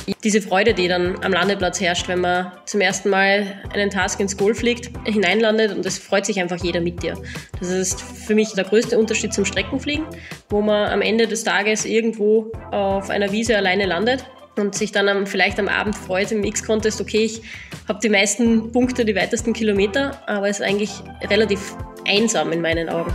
Diese Freude, die dann am Landeplatz herrscht, wenn man zum ersten Mal einen Task ins Goal fliegt, hineinlandet und es freut sich einfach jeder mit dir. Das ist für mich der größte Unterschied zum Streckenfliegen, wo man am Ende des Tages irgendwo auf einer Wiese alleine landet und sich dann vielleicht am Abend freut im X-Contest, okay, ich habe die meisten Punkte, die weitesten Kilometer, aber es ist eigentlich relativ einsam in meinen Augen.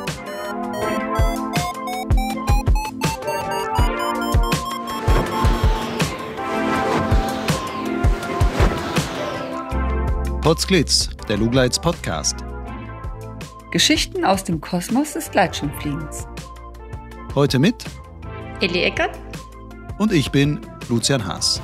Podsglitz, der Lugleits Podcast. Geschichten aus dem Kosmos des Gleitschirmfliegens. Heute mit Elli Eckert und ich bin Lucian Haas.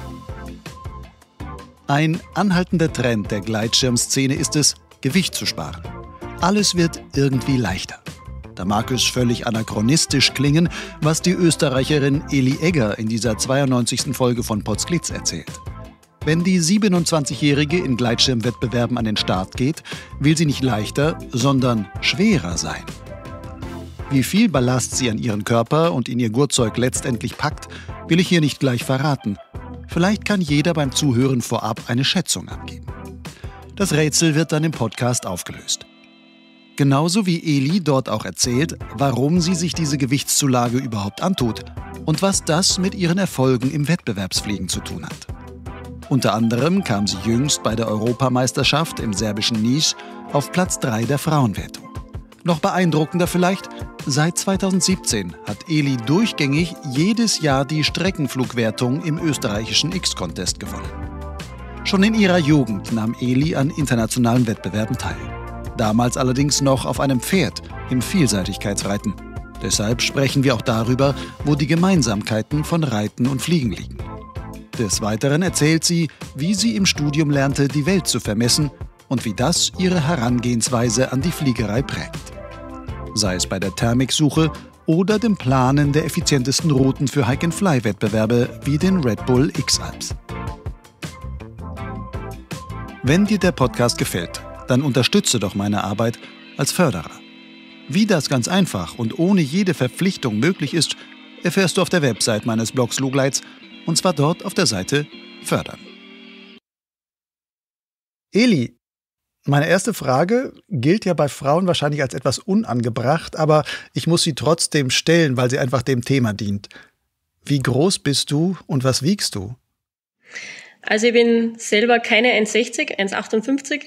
Ein anhaltender Trend der Gleitschirmszene ist es, Gewicht zu sparen. Alles wird irgendwie leichter. Da mag es völlig anachronistisch klingen, was die Österreicherin Elli Egger in dieser 92. Folge von Podsglitz erzählt. Wenn die 27-Jährige in Gleitschirmwettbewerben an den Start geht, will sie nicht leichter, sondern schwerer sein. Wie viel Ballast sie an ihren Körper und in ihr Gurtzeug letztendlich packt, will ich hier nicht gleich verraten. Vielleicht kann jeder beim Zuhören vorab eine Schätzung abgeben. Das Rätsel wird dann im Podcast aufgelöst. Genauso wie Elli dort auch erzählt, warum sie sich diese Gewichtszulage überhaupt antut und was das mit ihren Erfolgen im Wettbewerbsfliegen zu tun hat. Unter anderem kam sie jüngst bei der Europameisterschaft im serbischen Niš auf Platz 3 der Frauenwertung. Noch beeindruckender vielleicht, seit 2017 hat Elli durchgängig jedes Jahr die Streckenflugwertung im österreichischen X-Contest gewonnen. Schon in ihrer Jugend nahm Elli an internationalen Wettbewerben teil. Damals allerdings noch auf einem Pferd im Vielseitigkeitsreiten. Deshalb sprechen wir auch darüber, wo die Gemeinsamkeiten von Reiten und Fliegen liegen. Des Weiteren erzählt sie, wie sie im Studium lernte, die Welt zu vermessen und wie das ihre Herangehensweise an die Fliegerei prägt. Sei es bei der Thermiksuche oder dem Planen der effizientesten Routen für Hike-and-Fly-Wettbewerbe wie den Red Bull X-Alps. Wenn dir der Podcast gefällt, dann unterstütze doch meine Arbeit als Förderer. Wie das ganz einfach und ohne jede Verpflichtung möglich ist, erfährst du auf der Website meines Blogs Lugleits, und zwar dort auf der Seite Fördern. Elli, meine erste Frage gilt ja bei Frauen wahrscheinlich als etwas unangebracht, aber ich muss sie trotzdem stellen, weil sie einfach dem Thema dient. Wie groß bist du und was wiegst du? Also ich bin selber keine 1,60, 1,58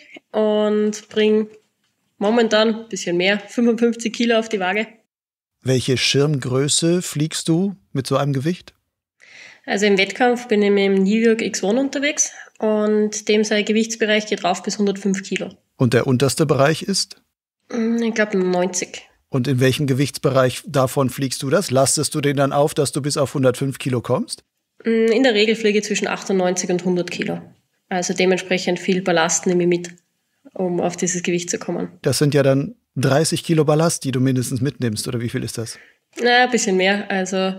und bringe momentan ein bisschen mehr, 55 Kilo auf die Waage. Welche Schirmgröße fliegst du mit so einem Gewicht? Also im Wettkampf bin ich mit dem New York X1 unterwegs und dem sein Gewichtsbereich geht rauf bis 105 Kilo. Und der unterste Bereich ist? Ich glaube 90. Und in welchem Gewichtsbereich davon fliegst du das? Lastest du den dann auf, dass du bis auf 105 Kilo kommst? In der Regel fliege ich zwischen 98 und 100 Kilo. Also dementsprechend viel Ballast nehme ich mit, um auf dieses Gewicht zu kommen. Das sind ja dann 30 Kilo Ballast, die du mindestens mitnimmst, oder wie viel ist das? Na, ein bisschen mehr, also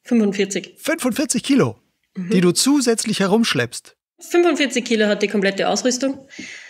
45. 45 Kilo, die du zusätzlich herumschleppst? 45 Kilo hat die komplette Ausrüstung.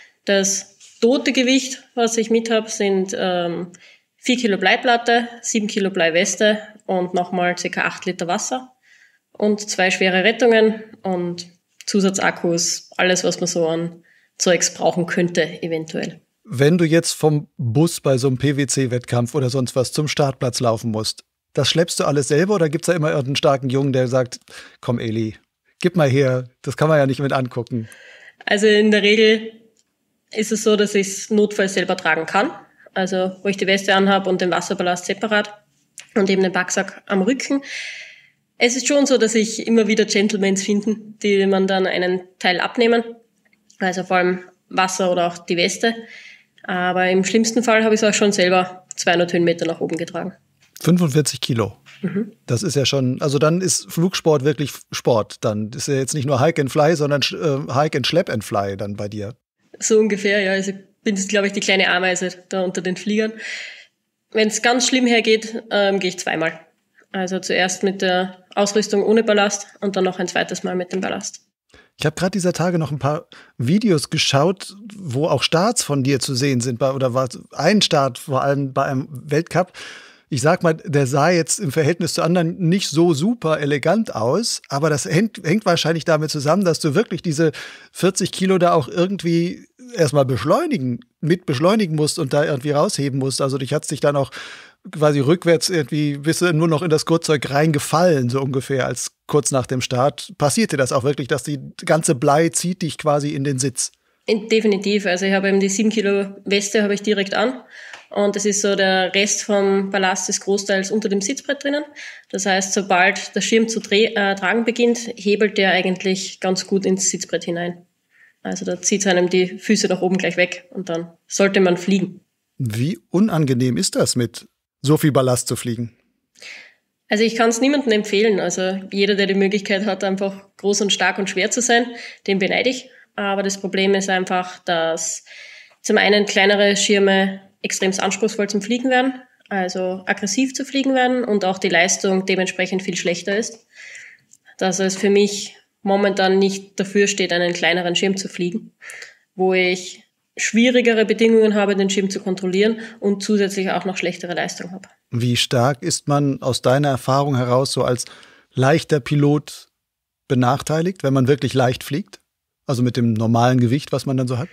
Das tote Gewicht, was ich mit habe, sind 4 Kilo Bleiplatte, 7 Kilo Bleiweste und nochmal ca. 8 Liter Wasser und 2 schwere Rettungen und Zusatzakkus, alles, was man so an Zeugs brauchen könnte, eventuell. Wenn du jetzt vom Bus bei so einem PwC-Wettkampf oder sonst was zum Startplatz laufen musst, das schleppst du alles selber oder gibt es da immer irgendeinen starken Jungen, der sagt, komm Elli, gib mal her, das kann man ja nicht mit angucken? Also in der Regel ist es so, dass ich es notfalls selber tragen kann. Also wo ich die Weste anhabe und den Wasserballast separat und eben den Packsack am Rücken. Es ist schon so, dass ich immer wieder Gentlemans finden, die man dann einen Teil abnehmen. Also vor allem Wasser oder auch die Weste. Aber im schlimmsten Fall habe ich es auch schon selber 200 Höhenmeter nach oben getragen. 45 Kilo. Das ist ja schon, also dann ist Flugsport wirklich Sport. Dann ist ja jetzt nicht nur Hike and Fly, sondern Hike and Schlepp and Fly dann bei dir. So ungefähr, ja. Also ich bin jetzt, glaube ich, die kleine Ameise da unter den Fliegern. Wenn es ganz schlimm hergeht, gehe ich zweimal. Also zuerst mit der Ausrüstung ohne Ballast und dann noch ein zweites Mal mit dem Ballast. Ich habe gerade dieser Tage noch ein paar Videos geschaut, wo auch Starts von dir zu sehen sind. Oder war ein Start vor allem bei einem Weltcup. Ich sag mal, der sah jetzt im Verhältnis zu anderen nicht so super elegant aus, aber das hängt wahrscheinlich damit zusammen, dass du wirklich diese 40 Kilo da auch irgendwie erstmal beschleunigen musst und da irgendwie rausheben musst. Also dich hat's dich dann auch quasi rückwärts irgendwie, bist du nur noch in das Gurtzeug reingefallen, so ungefähr, als kurz nach dem Start. Passiert dir das auch wirklich, dass die ganze Blei zieht dich quasi in den Sitz? Definitiv. Also ich habe eben die 7 Kilo Weste habe ich direkt an. Und es ist so, der Rest vom Ballast ist großteils unter dem Sitzbrett drinnen. Das heißt, sobald der Schirm zu tragen beginnt, hebelt der eigentlich ganz gut ins Sitzbrett hinein. Also da zieht es einem die Füße nach oben gleich weg und dann sollte man fliegen. Wie unangenehm ist das, mit so viel Ballast zu fliegen? Also ich kann es niemandem empfehlen. Also jeder, der die Möglichkeit hat, einfach groß und stark und schwer zu sein, den beneide ich. Aber das Problem ist einfach, dass zum einen kleinere Schirme extrem anspruchsvoll zum Fliegen werden, also aggressiv zu fliegen werden und auch die Leistung dementsprechend viel schlechter ist. Dass es für mich momentan nicht dafür steht, einen kleineren Schirm zu fliegen, wo ich schwierigere Bedingungen habe, den Schirm zu kontrollieren und zusätzlich auch noch schlechtere Leistung habe. Wie stark ist man aus deiner Erfahrung heraus so als leichter Pilot benachteiligt, wenn man wirklich leicht fliegt? Also mit dem normalen Gewicht, was man dann so hat?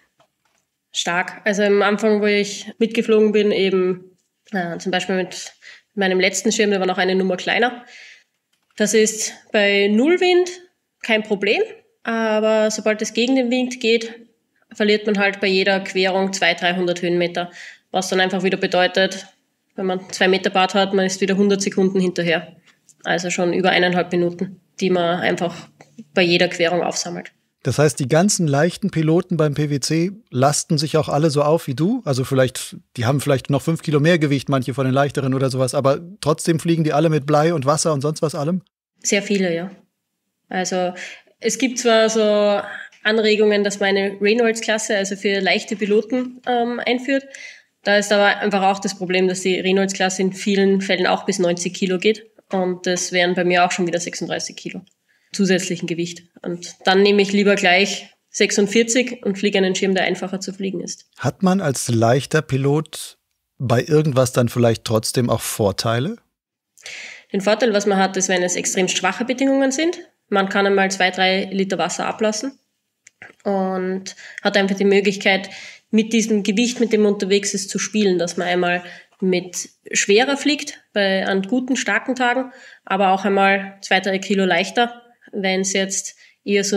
Stark. Also am Anfang, wo ich mitgeflogen bin, eben zum Beispiel mit meinem letzten Schirm, der war noch eine Nummer kleiner. Das ist bei Nullwind kein Problem, aber sobald es gegen den Wind geht, verliert man halt bei jeder Querung 200-300 Höhenmeter, was dann einfach wieder bedeutet, wenn man 2 Meter Bart hat, man ist wieder 100 Sekunden hinterher. Also schon über 1,5 Minuten, die man einfach bei jeder Querung aufsammelt. Das heißt, die ganzen leichten Piloten beim PWC lasten sich auch alle so auf wie du? Also die haben vielleicht noch 5 Kilo mehr Gewicht, manche von den leichteren oder sowas, aber trotzdem fliegen die alle mit Blei und Wasser und sonst was allem? Sehr viele, ja. Also es gibt zwar so Anregungen, dass man eine Reynolds-Klasse, also für leichte Piloten, einführt. Da ist aber einfach auch das Problem, dass die Reynolds-Klasse in vielen Fällen auch bis 90 Kilo geht. Und das wären bei mir auch schon wieder 36 Kilo zusätzlichen Gewicht. Und dann nehme ich lieber gleich 46 und fliege einen Schirm, der einfacher zu fliegen ist. Hat man als leichter Pilot bei irgendwas dann vielleicht trotzdem auch Vorteile? Den Vorteil, was man hat, ist, wenn es extrem schwache Bedingungen sind. Man kann einmal 2-3 Liter Wasser ablassen und hat einfach die Möglichkeit, mit diesem Gewicht, mit dem man unterwegs ist, zu spielen, dass man einmal mit schwerer fliegt, an guten, starken Tagen, aber auch einmal 2-3 Kilo leichter, wenn es jetzt eher so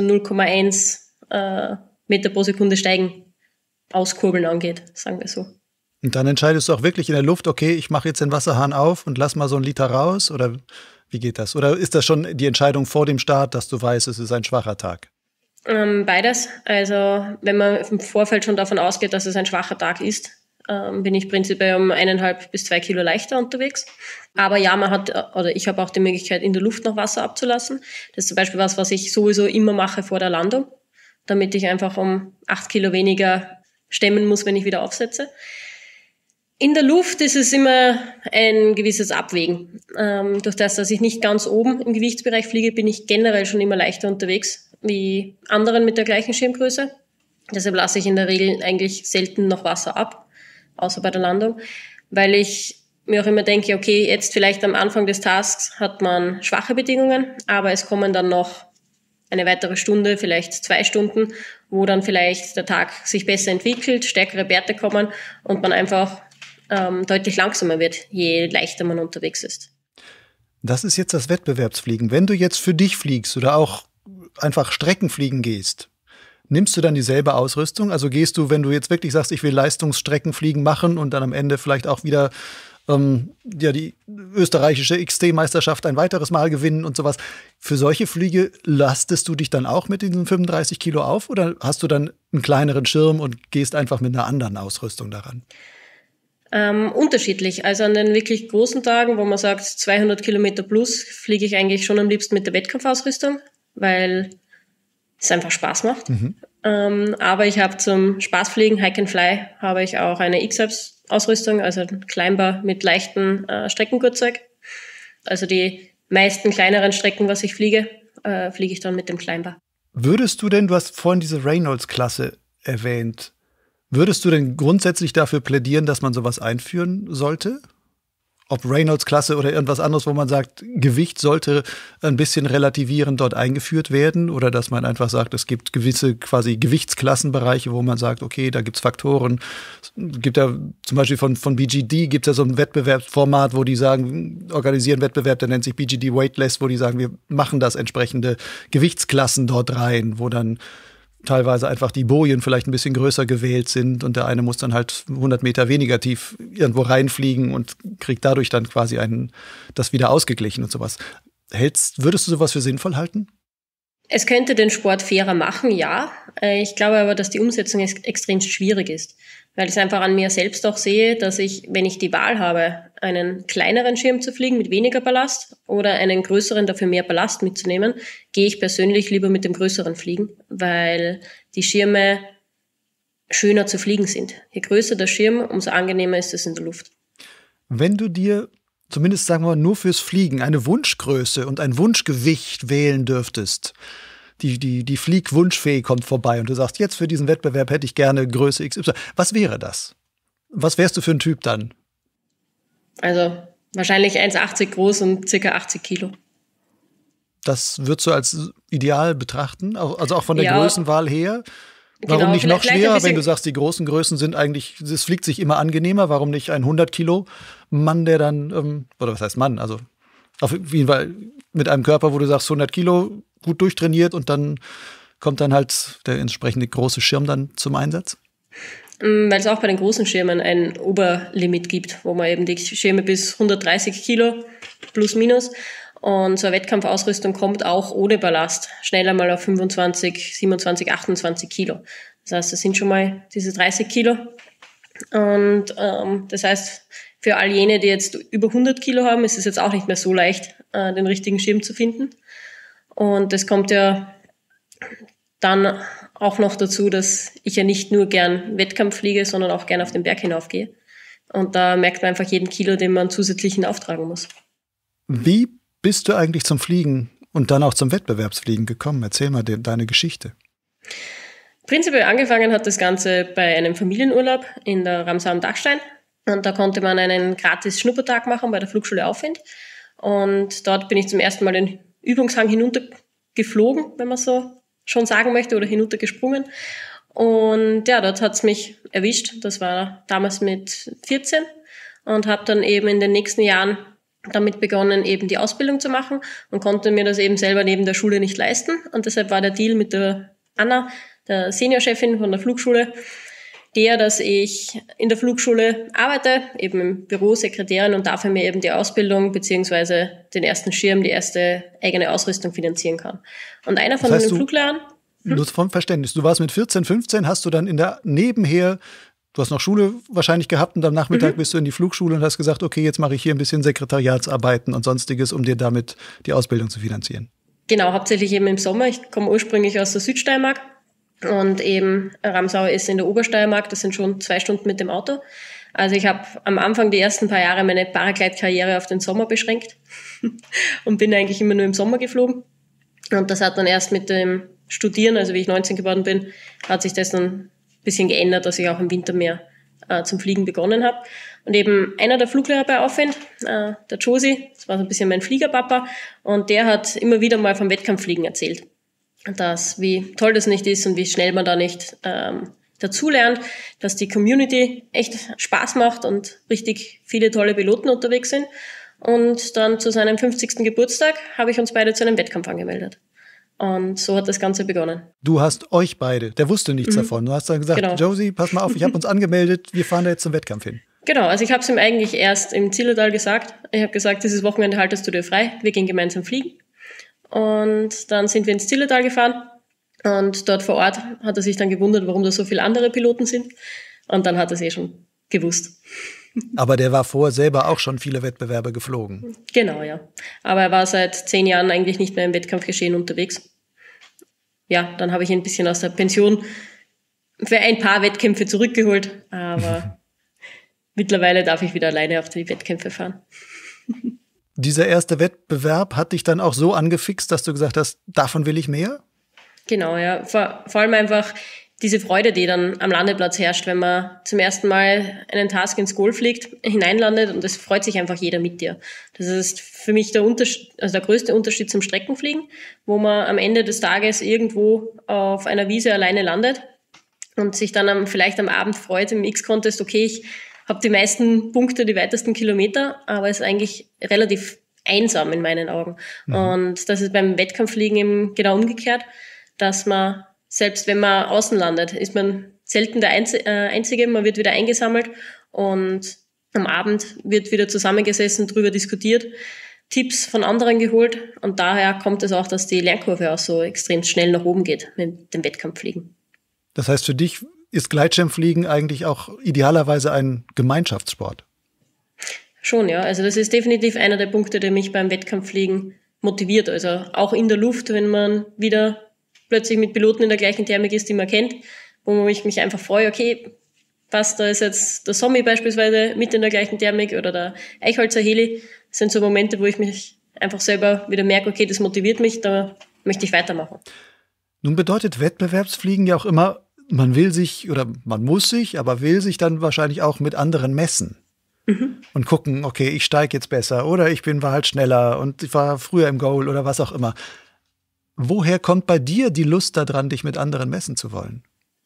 0,1 Meter pro Sekunde steigen, auskurbeln angeht, sagen wir so. Und dann entscheidest du auch wirklich in der Luft, okay, ich mache jetzt den Wasserhahn auf und lass mal so 1 Liter raus, oder wie geht das? Oder ist das schon die Entscheidung vor dem Start, dass du weißt, es ist ein schwacher Tag? Beides. Also wenn man im Vorfeld schon davon ausgeht, dass es ein schwacher Tag ist, bin ich prinzipiell um 1,5 bis 2 Kilo leichter unterwegs. Aber ja, ich habe auch die Möglichkeit, in der Luft noch Wasser abzulassen. Das ist zum Beispiel was ich sowieso immer mache vor der Landung, damit ich einfach um 8 Kilo weniger stemmen muss, wenn ich wieder aufsetze. In der Luft ist es immer ein gewisses Abwägen. Durch das, dass ich nicht ganz oben im Gewichtsbereich fliege, bin ich generell schon immer leichter unterwegs wie anderen mit der gleichen Schirmgröße. Deshalb lasse ich in der Regel eigentlich selten noch Wasser ab, außer bei der Landung, weil ich mir auch immer denke, okay, jetzt vielleicht am Anfang des Tasks hat man schwache Bedingungen, aber es kommen dann noch eine weitere Stunde, vielleicht 2 Stunden, wo dann vielleicht der Tag sich besser entwickelt, stärkere Bärte kommen und man einfach deutlich langsamer wird, je leichter man unterwegs ist. Das ist jetzt das Wettbewerbsfliegen. Wenn du jetzt für dich fliegst oder auch einfach Streckenfliegen gehst, nimmst du dann dieselbe Ausrüstung? Also gehst du, wenn du jetzt wirklich sagst, ich will Leistungsstreckenfliegen machen und dann am Ende vielleicht auch wieder die österreichische XT-Meisterschaft ein weiteres Mal gewinnen und sowas. Für solche Flüge lastest du dich dann auch mit diesen 35 Kilo auf oder hast du dann einen kleineren Schirm und gehst einfach mit einer anderen Ausrüstung daran? Unterschiedlich. Also an den wirklich großen Tagen, wo man sagt 200 Kilometer plus, fliege ich eigentlich schon am liebsten mit der Wettkampfausrüstung, weil es einfach Spaß macht. Aber ich habe zum Spaßfliegen, Hike and Fly, habe ich auch eine X-Abs-Ausrüstung, also ein Climber mit leichten Streckengurtzeug. Also die meisten kleineren Strecken, was ich fliege, fliege ich dann mit dem Climber. Würdest du denn, du hast vorhin diese Reynolds-Klasse erwähnt, würdest du denn grundsätzlich dafür plädieren, dass man sowas einführen sollte? ob Reynolds-Klasse oder irgendwas anderes, wo man sagt, Gewicht sollte ein bisschen relativierend dort eingeführt werden oder dass man einfach sagt, es gibt gewisse quasi Gewichtsklassenbereiche, wo man sagt, okay, da gibt's Faktoren. Es gibt ja zum Beispiel von BGD gibt es ja so ein Wettbewerbsformat, wo die sagen, organisieren Wettbewerb, der nennt sich BGD Weightless, wo die sagen, wir machen das entsprechende Gewichtsklassen dort rein, wo dann teilweise einfach die Bojen vielleicht ein bisschen größer gewählt sind und der eine muss dann halt 100 Meter weniger tief irgendwo reinfliegen und kriegt dadurch dann quasi das wieder ausgeglichen und sowas. Würdest du sowas für sinnvoll halten? Es könnte den Sport fairer machen, ja. Ich glaube aber, dass die Umsetzung extrem schwierig ist, weil ich es einfach an mir selbst auch sehe, dass ich, wenn ich die Wahl habe, einen kleineren Schirm zu fliegen mit weniger Ballast oder einen größeren, dafür mehr Ballast mitzunehmen, gehe ich persönlich lieber mit dem größeren fliegen, weil die Schirme schöner zu fliegen sind. Je größer der Schirm, umso angenehmer ist es in der Luft. Wenn du dir zumindest, sagen wir mal, nur fürs Fliegen eine Wunschgröße und ein Wunschgewicht wählen dürftest, die Fliegwunschfee kommt vorbei und du sagst, jetzt für diesen Wettbewerb hätte ich gerne Größe XY. Was wäre das? Was wärst du für ein Typ dann? Also wahrscheinlich 1,80 groß und ca. 80 Kilo. Das würdest du als ideal betrachten? Also auch von der Größenwahl her? Warum genau, nicht noch schwerer, wenn du sagst, die großen Größen sind eigentlich, es fliegt sich immer angenehmer, warum nicht ein 100-Kilo-Mann, der dann, oder was heißt Mann, also auf jeden Fall mit einem Körper, wo du sagst 100 Kilo, gut durchtrainiert und dann kommt dann halt der entsprechende große Schirm dann zum Einsatz? Weil es auch bei den großen Schirmen ein Oberlimit gibt, wo man eben die Schirme bis 130 Kilo plus minus und so eine Wettkampfausrüstung kommt auch ohne Ballast schneller mal auf 25, 27, 28 Kilo. Das heißt, das sind schon mal diese 30 Kilo. Und das heißt, für all jene, die jetzt über 100 Kilo haben, ist es jetzt auch nicht mehr so leicht, den richtigen Schirm zu finden. Und das kommt ja dann auch noch dazu, dass ich ja nicht nur gern Wettkampf fliege, sondern auch gern auf den Berg hinaufgehe. Und da merkt man einfach jeden Kilo, den man zusätzlich hinauftragen muss. Wie bist du eigentlich zum Fliegen und dann auch zum Wettbewerbsfliegen gekommen? Erzähl mal deine Geschichte. Prinzipiell angefangen hat das Ganze bei einem Familienurlaub in der Ramsau am Dachstein. Und da konnte man einen gratis Schnuppertag machen bei der Flugschule Aufwind. Und dort bin ich zum ersten Mal den Übungshang hinuntergeflogen, wenn man so schon sagen möchte, oder hinuntergesprungen. Und ja, dort hat es mich erwischt. Das war damals mit 14 und habe dann eben in den nächsten Jahren damit begonnen, eben die Ausbildung zu machen und konnte mir das eben selber neben der Schule nicht leisten. Und deshalb war der Deal mit der Anna, der Seniorchefin von der Flugschule, dass ich in der Flugschule arbeite, eben im Büro, Sekretärin und dafür mir eben die Ausbildung bzw. den ersten Schirm, die erste eigene Ausrüstung finanzieren kann. Und einer von den Fluglehrern... Nur vom Verständnis, du warst mit 14, 15, hast du dann nebenher, du hast noch Schule wahrscheinlich gehabt und am Nachmittag bist du in die Flugschule und hast gesagt, okay, jetzt mache ich hier ein bisschen Sekretariatsarbeiten und Sonstiges, um dir damit die Ausbildung zu finanzieren. Genau, hauptsächlich eben im Sommer. Ich komme ursprünglich aus der Südsteiermark. Und eben Ramsau ist in der Obersteiermark, das sind schon 2 Stunden mit dem Auto. Also ich habe am Anfang die ersten paar Jahre meine Paraglide-Karriere auf den Sommer beschränkt und bin eigentlich immer nur im Sommer geflogen. Und das hat dann erst mit dem Studieren, also wie ich 19 geworden bin, hat sich das dann ein bisschen geändert, dass ich auch im Winter mehr zum Fliegen begonnen habe. Und eben einer der Fluglehrer bei Aufwind, der Josi, das war so ein bisschen mein Fliegerpapa, und der hat immer wieder mal vom Wettkampffliegen erzählt. Wie toll das nicht ist und wie schnell man da nicht dazulernt, dass die Community echt Spaß macht und richtig viele tolle Piloten unterwegs sind. Und dann zu seinem 50. Geburtstag habe ich uns beide zu einem Wettkampf angemeldet. Und so hat das Ganze begonnen. Du hast euch beide, der wusste nichts davon. Du hast dann gesagt, genau. Josie, pass mal auf, ich habe uns angemeldet, wir fahren da jetzt zum Wettkampf hin. Genau, also ich habe es ihm eigentlich erst im Zillertal gesagt. Ich habe gesagt, dieses Wochenende haltest du dir frei, wir gehen gemeinsam fliegen. Und dann sind wir ins Zillertal gefahren und dort vor Ort hat er sich dann gewundert, warum da so viele andere Piloten sind. Und dann hat er es schon gewusst. Aber der war vorher selber auch schon viele Wettbewerbe geflogen. Genau, ja. Aber er war seit 10 Jahren eigentlich nicht mehr im Wettkampfgeschehen unterwegs. Ja, dann habe ich ihn ein bisschen aus der Pension für ein paar Wettkämpfe zurückgeholt. Aber mittlerweile darf ich wieder alleine auf die Wettkämpfe fahren. Dieser erste Wettbewerb hat dich dann auch so angefixt, dass du gesagt hast, davon will ich mehr? Genau, ja. Vor allem einfach diese Freude, die dann am Landeplatz herrscht, wenn man zum ersten Mal einen Task ins Goal fliegt, hineinlandet und es freut sich einfach jeder mit dir. Das ist für mich der größte Unterschied zum Streckenfliegen, wo man am Ende des Tages irgendwo auf einer Wiese alleine landet und sich dann vielleicht am Abend freut im X-Contest, okay, ich habe die meisten Punkte, die weitesten Kilometer, aber es ist eigentlich relativ einsam in meinen Augen. Mhm. Und das ist beim Wettkampffliegen eben genau umgekehrt, dass man, selbst wenn man außen landet, ist man selten der Einzige, man wird wieder eingesammelt und am Abend wird wieder zusammengesessen, drüber diskutiert, Tipps von anderen geholt und daher kommt es auch, dass die Lernkurve auch so extrem schnell nach oben geht mit dem Wettkampffliegen. Das heißt, für dich ist Gleitschirmfliegen eigentlich auch idealerweise ein Gemeinschaftssport? Schon, ja. Also das ist definitiv einer der Punkte, der mich beim Wettkampffliegen motiviert. Also auch in der Luft, wenn man wieder plötzlich mit Piloten in der gleichen Thermik ist, die man kennt, wo ich mich einfach freue, okay, passt, da ist jetzt der Sommi beispielsweise mit in der gleichen Thermik oder der Eichholzer Heli. Das sind so Momente, wo ich mich einfach selber wieder merke, okay, das motiviert mich, da möchte ich weitermachen. Nun bedeutet Wettbewerbsfliegen ja auch immer, man will sich oder man muss sich, aber will sich dann wahrscheinlich auch mit anderen messen. Mhm. Und gucken, okay, ich steige jetzt besser oder war halt schneller und ich war früher im Goal oder was auch immer. Woher kommt bei dir die Lust daran, dich mit anderen messen zu wollen?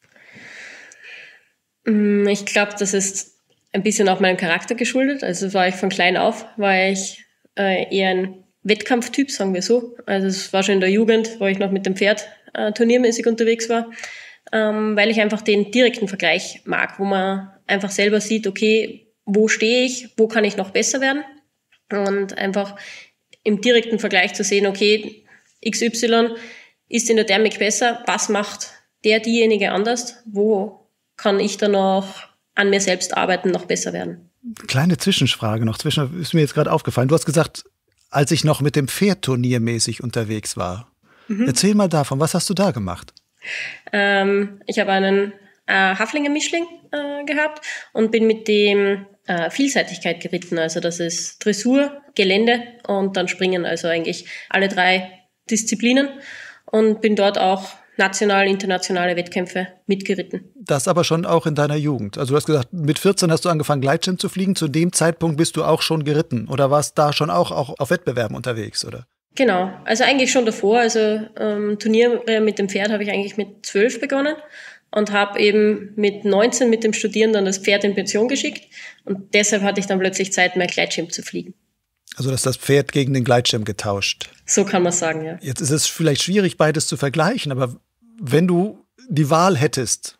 Ich glaube, das ist ein bisschen auch meinem Charakter geschuldet. Also war ich von klein auf, war ich eher ein Wettkampftyp, sagen wir so. Also es war schon in der Jugend, wo ich noch mit dem Pferd turniermäßig unterwegs war, weil ich einfach den direkten Vergleich mag, wo man einfach selber sieht, okay, wo stehe ich, wo kann ich noch besser werden und einfach im direkten Vergleich zu sehen, okay, XY ist in der Thermik besser, was macht diejenige anders, wo kann ich dann noch an mir selbst arbeiten, noch besser werden. Kleine Zwischenfrage noch, ist mir jetzt gerade aufgefallen. Du hast gesagt, als ich noch mit dem Pferd turniermäßig unterwegs war. Mhm. Erzähl mal davon, was hast du da gemacht? Ich habe einen Haflinger-Mischling gehabt und bin mit dem Vielseitigkeit geritten. Also das ist Dressur, Gelände und dann Springen. Also eigentlich alle 3 Disziplinen und bin dort auch national, internationale Wettkämpfe mitgeritten. Das aber schon auch in deiner Jugend. Also du hast gesagt, mit 14 hast du angefangen Gleitschirm zu fliegen. Zu dem Zeitpunkt bist du auch schon geritten oder warst da schon auch auf Wettbewerben unterwegs, oder? Genau, also eigentlich schon davor. Also Turniere mit dem Pferd habe ich eigentlich mit 12 begonnen und habe eben mit 19 mit dem Studieren dann das Pferd in Pension geschickt und deshalb hatte ich dann plötzlich Zeit, mehr Gleitschirm zu fliegen. Also du hast das Pferd gegen den Gleitschirm getauscht. So kann man sagen, ja. Jetzt ist es vielleicht schwierig, beides zu vergleichen, aber wenn du die Wahl hättest,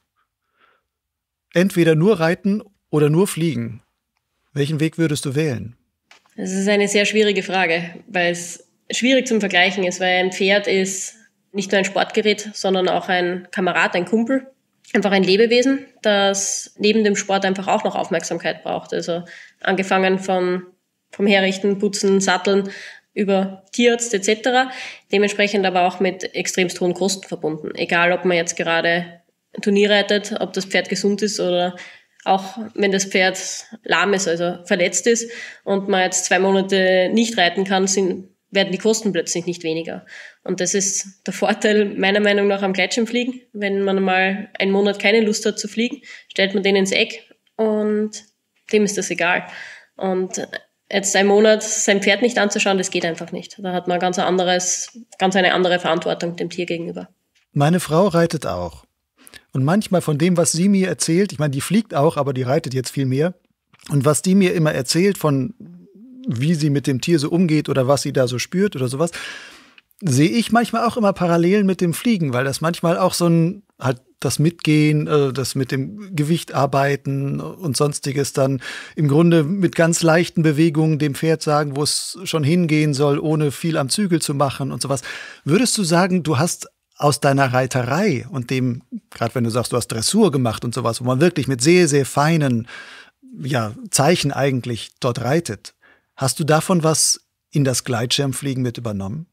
entweder nur reiten oder nur fliegen, welchen Weg würdest du wählen? Das ist eine sehr schwierige Frage, weil es schwierig zum Vergleichen ist, weil ein Pferd ist nicht nur ein Sportgerät, sondern auch ein Kamerad, ein Kumpel. Einfach ein Lebewesen, das neben dem Sport einfach auch noch Aufmerksamkeit braucht. Also angefangen vom Herrichten, Putzen, Satteln über Tierarzt etc. Dementsprechend aber auch mit extremst hohen Kosten verbunden. Egal, ob man jetzt gerade ein Turnier reitet, ob das Pferd gesund ist oder auch wenn das Pferd lahm ist, also verletzt ist und man jetzt 2 Monate nicht reiten kann, werden die Kosten plötzlich nicht weniger. Und das ist der Vorteil meiner Meinung nach am Gleitschirmfliegen. Wenn man mal einen Monat keine Lust hat zu fliegen, stellt man den ins Eck und dem ist das egal. Und jetzt einen Monat sein Pferd nicht anzuschauen, das geht einfach nicht. Da hat man ganz eine andere Verantwortung dem Tier gegenüber. Meine Frau reitet auch. Und manchmal von dem, was sie mir erzählt, ich meine, die fliegt auch, aber die reitet jetzt viel mehr. Und was die mir immer erzählt von wie sie mit dem Tier so umgeht oder was sie da so spürt oder sowas, sehe ich manchmal auch immer Parallelen mit dem Fliegen, weil das manchmal auch so ein, halt das Mitgehen, das mit dem Gewicht arbeiten und sonstiges dann im Grunde mit ganz leichten Bewegungen dem Pferd sagen, wo es schon hingehen soll, ohne viel am Zügel zu machen und sowas. Würdest du sagen, du hast aus deiner Reiterei und dem, gerade wenn du sagst, du hast Dressur gemacht und sowas, wo man wirklich mit sehr, sehr feinen Zeichen eigentlich dort reitet, hast du davon was in das Gleitschirmfliegen mit übernommen?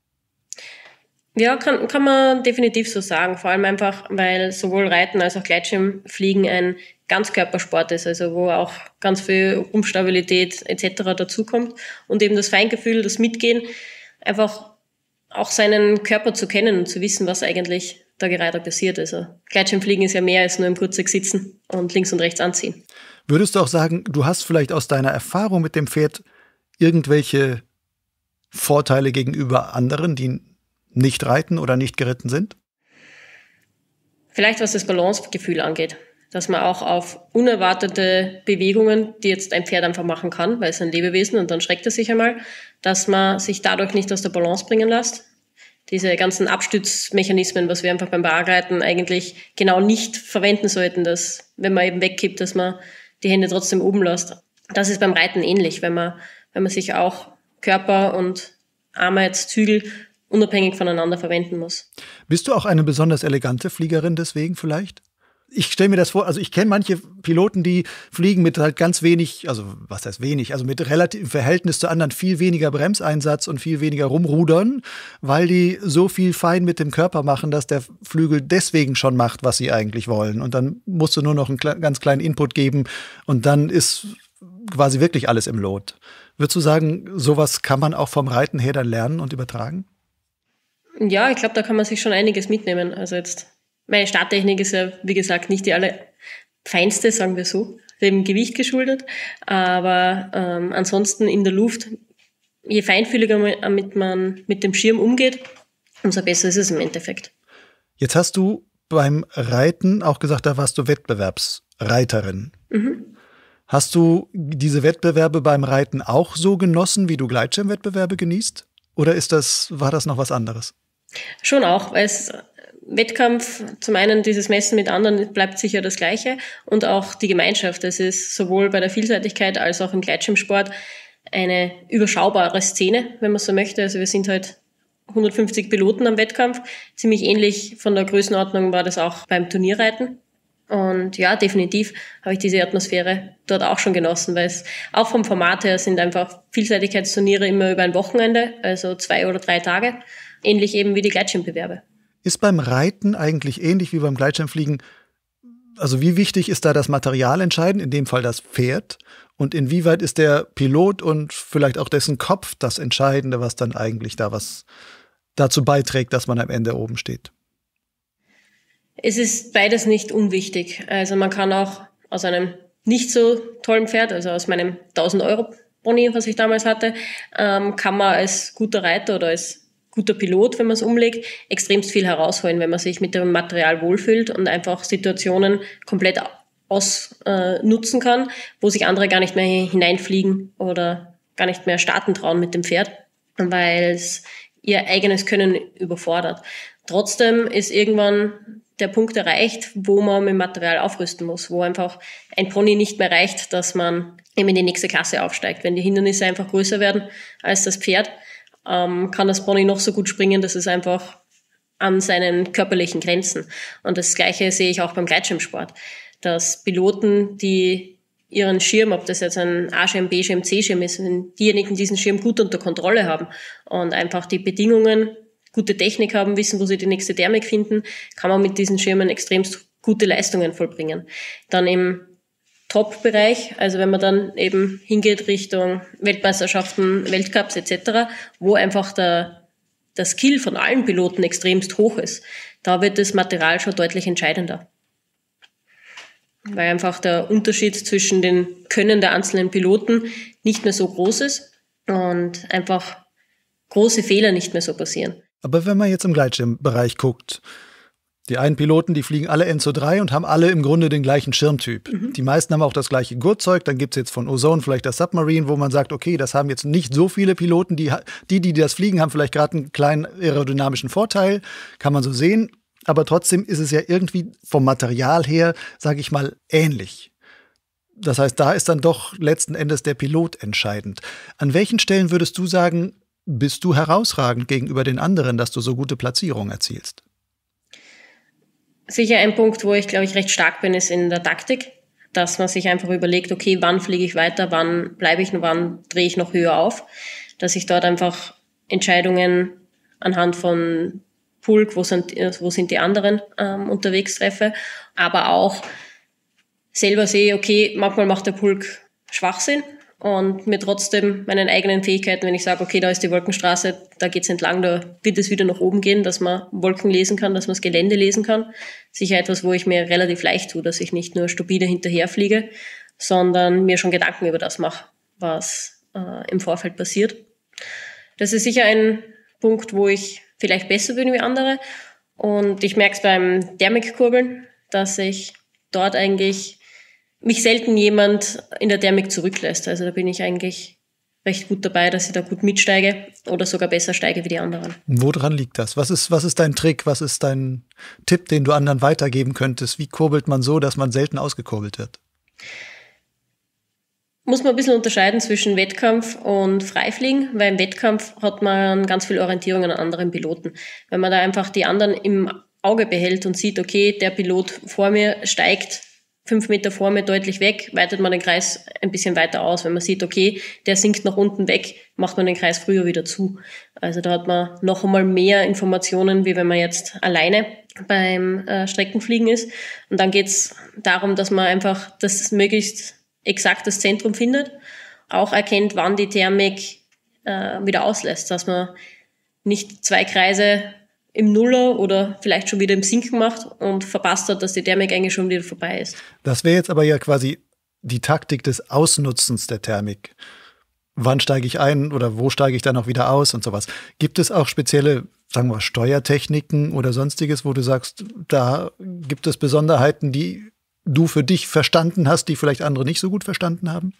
Ja, kann man definitiv so sagen. Vor allem einfach, weil sowohl Reiten als auch Gleitschirmfliegen ein Ganzkörpersport ist, also wo auch ganz viel Rumpfstabilität etc. dazukommt und eben das Feingefühl, das Mitgehen, einfach auch seinen Körper zu kennen und zu wissen, was eigentlich da gerade passiert. Also Gleitschirmfliegen ist ja mehr als nur im Flugzeug sitzen und links und rechts anziehen. Würdest du auch sagen, du hast vielleicht aus deiner Erfahrung mit dem Pferd irgendwelche Vorteile gegenüber anderen, die nicht reiten oder nicht geritten sind? Vielleicht was das Balancegefühl angeht, dass man auch auf unerwartete Bewegungen, die jetzt ein Pferd einfach machen kann, weil es ein Lebewesen und dann schreckt es sich einmal, dass man sich dadurch nicht aus der Balance bringen lässt. Diese ganzen Abstützmechanismen, was wir einfach beim Bergreiten eigentlich genau nicht verwenden sollten, dass wenn man eben wegkippt, dass man die Hände trotzdem oben lässt. Das ist beim Reiten ähnlich, wenn man sich auch Körper und Arme als Zügel unabhängig voneinander verwenden muss. Bist du auch eine besonders elegante Fliegerin deswegen vielleicht? Ich stelle mir das vor, also ich kenne manche Piloten, die fliegen mit halt ganz wenig, also was heißt wenig, also mit relativ im Verhältnis zu anderen viel weniger Bremseinsatz und viel weniger rumrudern, weil die so viel fein mit dem Körper machen, dass der Flügel deswegen schon macht, was sie eigentlich wollen. Und dann musst du nur noch einen ganz kleinen Input geben und dann ist quasi wirklich alles im Lot. Würdest du sagen, sowas kann man auch vom Reiten her dann lernen und übertragen? Ja, ich glaube, da kann man sich schon einiges mitnehmen. Also jetzt, meine Starttechnik ist ja, wie gesagt, nicht die allerfeinste, sagen wir so, dem Gewicht geschuldet. Aber ansonsten in der Luft, je feinfühliger man mit dem Schirm umgeht, umso besser ist es im Endeffekt. Jetzt hast du beim Reiten auch gesagt, da warst du Wettbewerbsreiterin. Mhm. Hast du diese Wettbewerbe beim Reiten auch so genossen, wie du Gleitschirmwettbewerbe genießt? Oder war das noch was anderes? Schon auch, weil Wettkampf, zum einen dieses Messen mit anderen bleibt sicher das Gleiche und auch die Gemeinschaft. Das ist sowohl bei der Vielseitigkeit als auch im Gleitschirmsport eine überschaubare Szene, wenn man so möchte. Also wir sind halt 150 Piloten am Wettkampf. Ziemlich ähnlich von der Größenordnung war das auch beim Turnierreiten. Und ja, definitiv habe ich diese Atmosphäre dort auch schon genossen, weil es auch vom Format her sind einfach Vielseitigkeitsturniere immer über ein Wochenende, also 2 oder 3 Tage, ähnlich eben wie die Gleitschirmbewerbe. Ist beim Reiten eigentlich ähnlich wie beim Gleitschirmfliegen, also wie wichtig ist da das Material entscheidend, in dem Fall das Pferd, und inwieweit ist der Pilot und vielleicht auch dessen Kopf das Entscheidende, was dann eigentlich was dazu beiträgt, dass man am Ende oben steht? Es ist beides nicht unwichtig. Also man kann auch aus einem nicht so tollen Pferd, also aus meinem 1000-Euro-Pony, was ich damals hatte, kann man als guter Reiter oder als guter Pilot, wenn man es umlegt, extremst viel herausholen, wenn man sich mit dem Material wohlfühlt und einfach Situationen komplett ausnutzen kann, wo sich andere gar nicht mehr hineinfliegen oder gar nicht mehr starten trauen mit dem Pferd, weil es ihr eigenes Können überfordert. Trotzdem ist irgendwann der Punkt erreicht, wo man mit Material aufrüsten muss, wo einfach ein Pony nicht mehr reicht, dass man eben in die nächste Klasse aufsteigt. Wenn die Hindernisse einfach größer werden als das Pferd, kann das Pony noch so gut springen, dass es einfach an seinen körperlichen Grenzen. Und das Gleiche sehe ich auch beim Gleitschirmsport, dass Piloten, die ihren Schirm, ob das jetzt ein A-Schirm, B-Schirm, C-Schirm ist, wenn diejenigen diesen Schirm gut unter Kontrolle haben und einfach die Bedingungen, gute Technik haben, wissen, wo sie die nächste Thermik finden, kann man mit diesen Schirmen extremst gute Leistungen vollbringen. Dann im Top-Bereich, also wenn man dann eben hingeht Richtung Weltmeisterschaften, Weltcups etc., wo einfach der Skill von allen Piloten extremst hoch ist, da wird das Material schon deutlich entscheidender. Weil einfach der Unterschied zwischen den Können der einzelnen Piloten nicht mehr so groß ist und einfach große Fehler nicht mehr so passieren. Aber wenn man jetzt im Gleitschirmbereich guckt, die einen Piloten, die fliegen alle Enzo 3 und haben alle im Grunde den gleichen Schirmtyp. Mhm. Die meisten haben auch das gleiche Gurtzeug. Dann gibt es jetzt von Ozone vielleicht das Submarine, wo man sagt, okay, das haben jetzt nicht so viele Piloten. Die das fliegen, haben vielleicht gerade einen kleinen aerodynamischen Vorteil. Kann man so sehen. Aber trotzdem ist es ja irgendwie vom Material her, sage ich mal, ähnlich. Das heißt, da ist dann doch letzten Endes der Pilot entscheidend. An welchen Stellen würdest du sagen, bist du herausragend gegenüber den anderen, dass du so gute Platzierungen erzielst? Sicher ein Punkt, wo ich, glaube ich, recht stark bin, ist in der Taktik, dass man sich einfach überlegt, okay, wann fliege ich weiter, wann bleibe ich noch, wann drehe ich noch höher auf, dass ich dort einfach Entscheidungen anhand von Pulk, wo sind die anderen unterwegs treffe, aber auch selber sehe, okay, manchmal macht der Pulk Schwachsinn und mir trotzdem meinen eigenen Fähigkeiten, wenn ich sage, okay, da ist die Wolkenstraße, da geht's entlang, da wird es wieder nach oben gehen, dass man Wolken lesen kann, dass man das Gelände lesen kann. Sicher etwas, wo ich mir relativ leicht tue, dass ich nicht nur stupide hinterherfliege, sondern mir schon Gedanken über das mache, was im Vorfeld passiert. Das ist sicher ein Punkt, wo ich vielleicht besser bin wie andere. Und ich merke es beim Thermikkurbeln, dass ich dort eigentlich mich selten jemand in der Thermik zurücklässt. Also da bin ich eigentlich recht gut dabei, dass ich da gut mitsteige oder sogar besser steige wie die anderen. Woran liegt das? Was ist dein Trick? Was ist dein Tipp, den du anderen weitergeben könntest? Wie kurbelt man so, dass man selten ausgekurbelt wird? Muss man ein bisschen unterscheiden zwischen Wettkampf und Freifliegen, weil im Wettkampf hat man ganz viel Orientierung an anderen Piloten. Wenn man da einfach die anderen im Auge behält und sieht, okay, der Pilot vor mir steigt 5 Meter vor mir deutlich weg, weitet man den Kreis ein bisschen weiter aus. Wenn man sieht, okay, der sinkt nach unten weg, macht man den Kreis früher wieder zu. Also da hat man noch einmal mehr Informationen, wie wenn man jetzt alleine beim Streckenfliegen ist. Und dann geht's darum, dass man einfach das möglichst exakt das Zentrum findet, auch erkennt, wann die Thermik wieder auslässt, dass man nicht 2 Kreise im Nuller oder vielleicht schon wieder im Sinken macht und verpasst hat, dass die Thermik eigentlich schon wieder vorbei ist. Das wäre jetzt aber ja quasi die Taktik des Ausnutzens der Thermik. Wann steige ich ein oder wo steige ich dann auch wieder aus und sowas. Gibt es auch spezielle, sagen wir, Steuertechniken oder sonstiges, wo du sagst, da gibt es Besonderheiten, die du für dich verstanden hast, die vielleicht andere nicht so gut verstanden haben?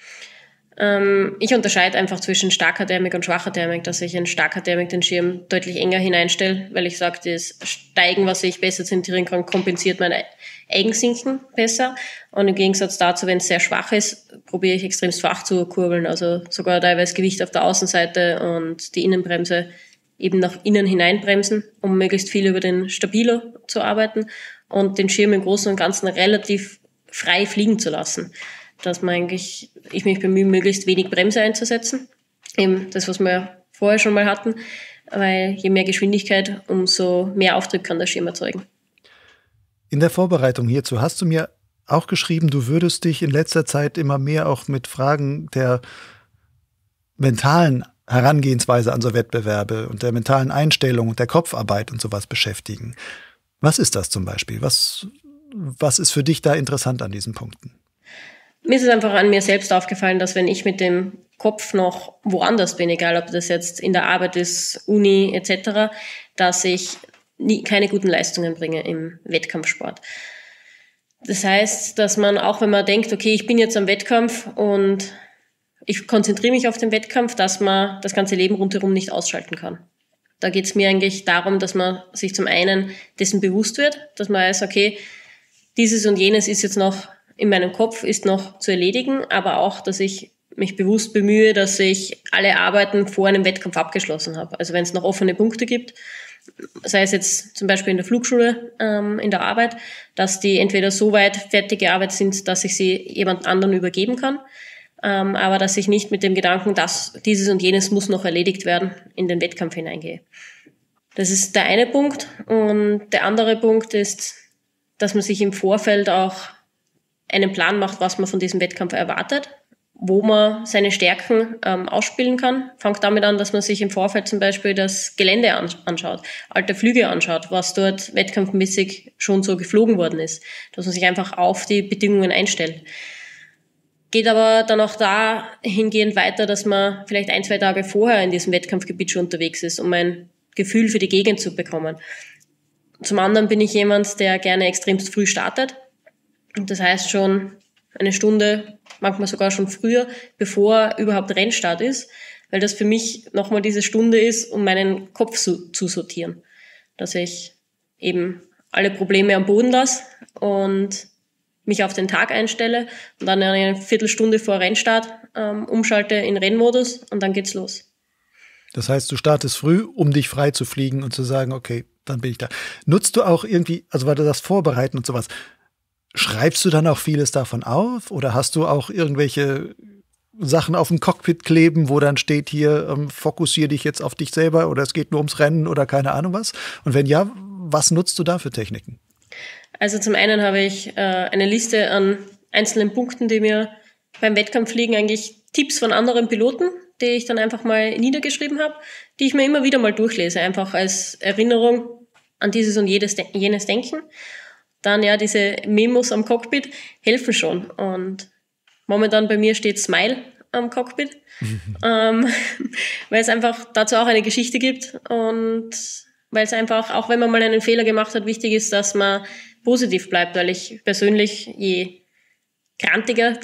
Ich unterscheide einfach zwischen starker Thermik und schwacher Thermik, dass ich in starker Thermik den Schirm deutlich enger hineinstelle, weil ich sage, das Steigen, was ich besser zentrieren kann, kompensiert mein Eigensinken besser. Und im Gegensatz dazu, wenn es sehr schwach ist, probiere ich extremst flach zu kurbeln, also sogar teilweise Gewicht auf der Außenseite und die Innenbremse eben nach innen hineinbremsen, um möglichst viel über den Stabilo zu arbeiten und den Schirm im Großen und Ganzen relativ frei fliegen zu lassen. Dass ich mich bemühe, möglichst wenig Bremse einzusetzen. Eben das, was wir vorher schon mal hatten, weil je mehr Geschwindigkeit, umso mehr Auftrieb kann der Schirm erzeugen. In der Vorbereitung hierzu hast du mir auch geschrieben, du würdest dich in letzter Zeit immer mehr auch mit Fragen der mentalen Herangehensweise an so Wettbewerbe und der mentalen Einstellung und der Kopfarbeit und sowas beschäftigen. Was ist das zum Beispiel? Was ist für dich da interessant an diesen Punkten? Mir ist es einfach an mir selbst aufgefallen, dass wenn ich mit dem Kopf noch woanders bin, egal ob das jetzt in der Arbeit ist, Uni etc., dass ich keine guten Leistungen bringe im Wettkampfsport. Das heißt, dass man auch, wenn man denkt, okay, ich bin jetzt am Wettkampf und ich konzentriere mich auf den Wettkampf, dass man das ganze Leben rundherum nicht ausschalten kann. Da geht es mir eigentlich darum, dass man sich zum einen dessen bewusst wird, dass man weiß, okay, dieses und jenes ist jetzt noch in meinem Kopf, ist noch zu erledigen, aber auch, dass ich mich bewusst bemühe, dass ich alle Arbeiten vor einem Wettkampf abgeschlossen habe. Also wenn es noch offene Punkte gibt, sei es jetzt zum Beispiel in der Flugschule, in der Arbeit, dass die entweder so weit fertig gearbeitet sind, dass ich sie jemand anderen übergeben kann, aber dass ich nicht mit dem Gedanken, dass dieses und jenes muss noch erledigt werden, in den Wettkampf hineingehe. Das ist der eine Punkt. Und der andere Punkt ist, dass man sich im Vorfeld auch einen Plan macht, was man von diesem Wettkampf erwartet, wo man seine Stärken ausspielen kann. Fängt damit an, dass man sich im Vorfeld zum Beispiel das Gelände anschaut, alte Flüge anschaut, was dort wettkampfmäßig schon so geflogen worden ist, dass man sich einfach auf die Bedingungen einstellt. Geht aber dann auch dahingehend weiter, dass man vielleicht 1-2 Tage vorher in diesem Wettkampfgebiet schon unterwegs ist, um ein Gefühl für die Gegend zu bekommen. Zum anderen bin ich jemand, der gerne extremst früh startet. Das heißt schon eine Stunde, manchmal sogar schon früher, bevor überhaupt Rennstart ist, weil das für mich nochmal diese Stunde ist, um meinen Kopf zu sortieren. Dass ich eben alle Probleme am Boden lasse und mich auf den Tag einstelle und dann eine Viertelstunde vor Rennstart umschalte in Rennmodus und dann geht's los. Das heißt, du startest früh, um dich frei zu fliegen und zu sagen, okay, dann bin ich da. Nutzt du auch irgendwie, also weil du das Vorbereiten und sowas, schreibst du dann auch vieles davon auf oder hast du auch irgendwelche Sachen auf dem Cockpit kleben, wo dann steht hier, fokussiere dich jetzt auf dich selber oder es geht nur ums Rennen oder keine Ahnung was? Und wenn ja, was nutzt du da für Techniken? Also zum einen habe ich eine Liste an einzelnen Punkten, die mir beim Wettkampffliegen eigentlich Tipps von anderen Piloten, die ich dann einfach mal niedergeschrieben habe, die ich mir immer wieder mal durchlese, einfach als Erinnerung an dieses und jenes Denken. Dann ja, diese Memos am Cockpit helfen schon. Und momentan bei mir steht Smile am Cockpit, weil es einfach dazu auch eine Geschichte gibt und weil es einfach, auch wenn man mal einen Fehler gemacht hat, wichtig ist, dass man positiv bleibt, weil ich persönlich, je grantiger,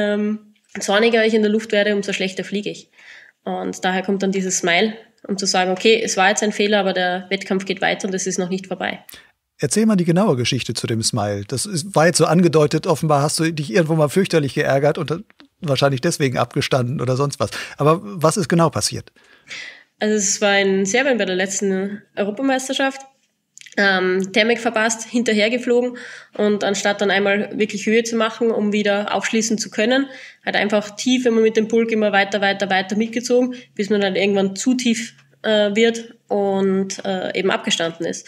zorniger ich in der Luft werde, umso schlechter fliege ich. Und daher kommt dann dieses Smile, um zu sagen, okay, es war jetzt ein Fehler, aber der Wettkampf geht weiter und es ist noch nicht vorbei. Erzähl mal die genaue Geschichte zu dem Smile. War jetzt so angedeutet, offenbar hast du dich irgendwo mal fürchterlich geärgert und wahrscheinlich deswegen abgestanden oder sonst was. Aber was ist genau passiert? Also es war in Serbien bei der letzten Europameisterschaft. Thermik verpasst, hinterhergeflogen und anstatt dann einmal wirklich Höhe zu machen, um wieder aufschließen zu können, hat einfach tief immer mit dem Pulk immer weiter mitgezogen, bis man dann irgendwann zu tief wird und eben abgestanden ist.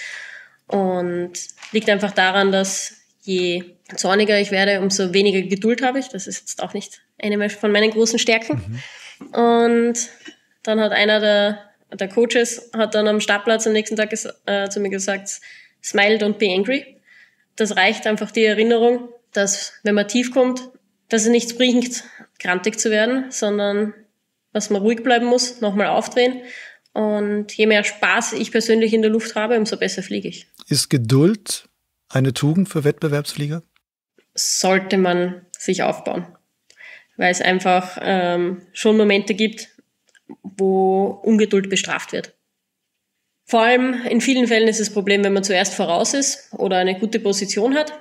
Und liegt einfach daran, dass je zorniger ich werde, umso weniger Geduld habe ich. Das ist jetzt auch nicht eine von meinen großen Stärken. Und dann hat einer der Coaches hat dann am Startplatz am nächsten Tag zu mir gesagt, smile, don't be angry. Das reicht einfach die Erinnerung, dass wenn man tief kommt, dass es nichts bringt, grantig zu werden, sondern dass man ruhig bleiben muss, nochmal aufdrehen. Und je mehr Spaß ich persönlich in der Luft habe, umso besser fliege ich. Ist Geduld eine Tugend für Wettbewerbsflieger? Sollte man sich aufbauen, weil es einfach schon Momente gibt, wo Ungeduld bestraft wird. Vor allem in vielen Fällen ist das Problem, wenn man zuerst voraus ist oder eine gute Position hat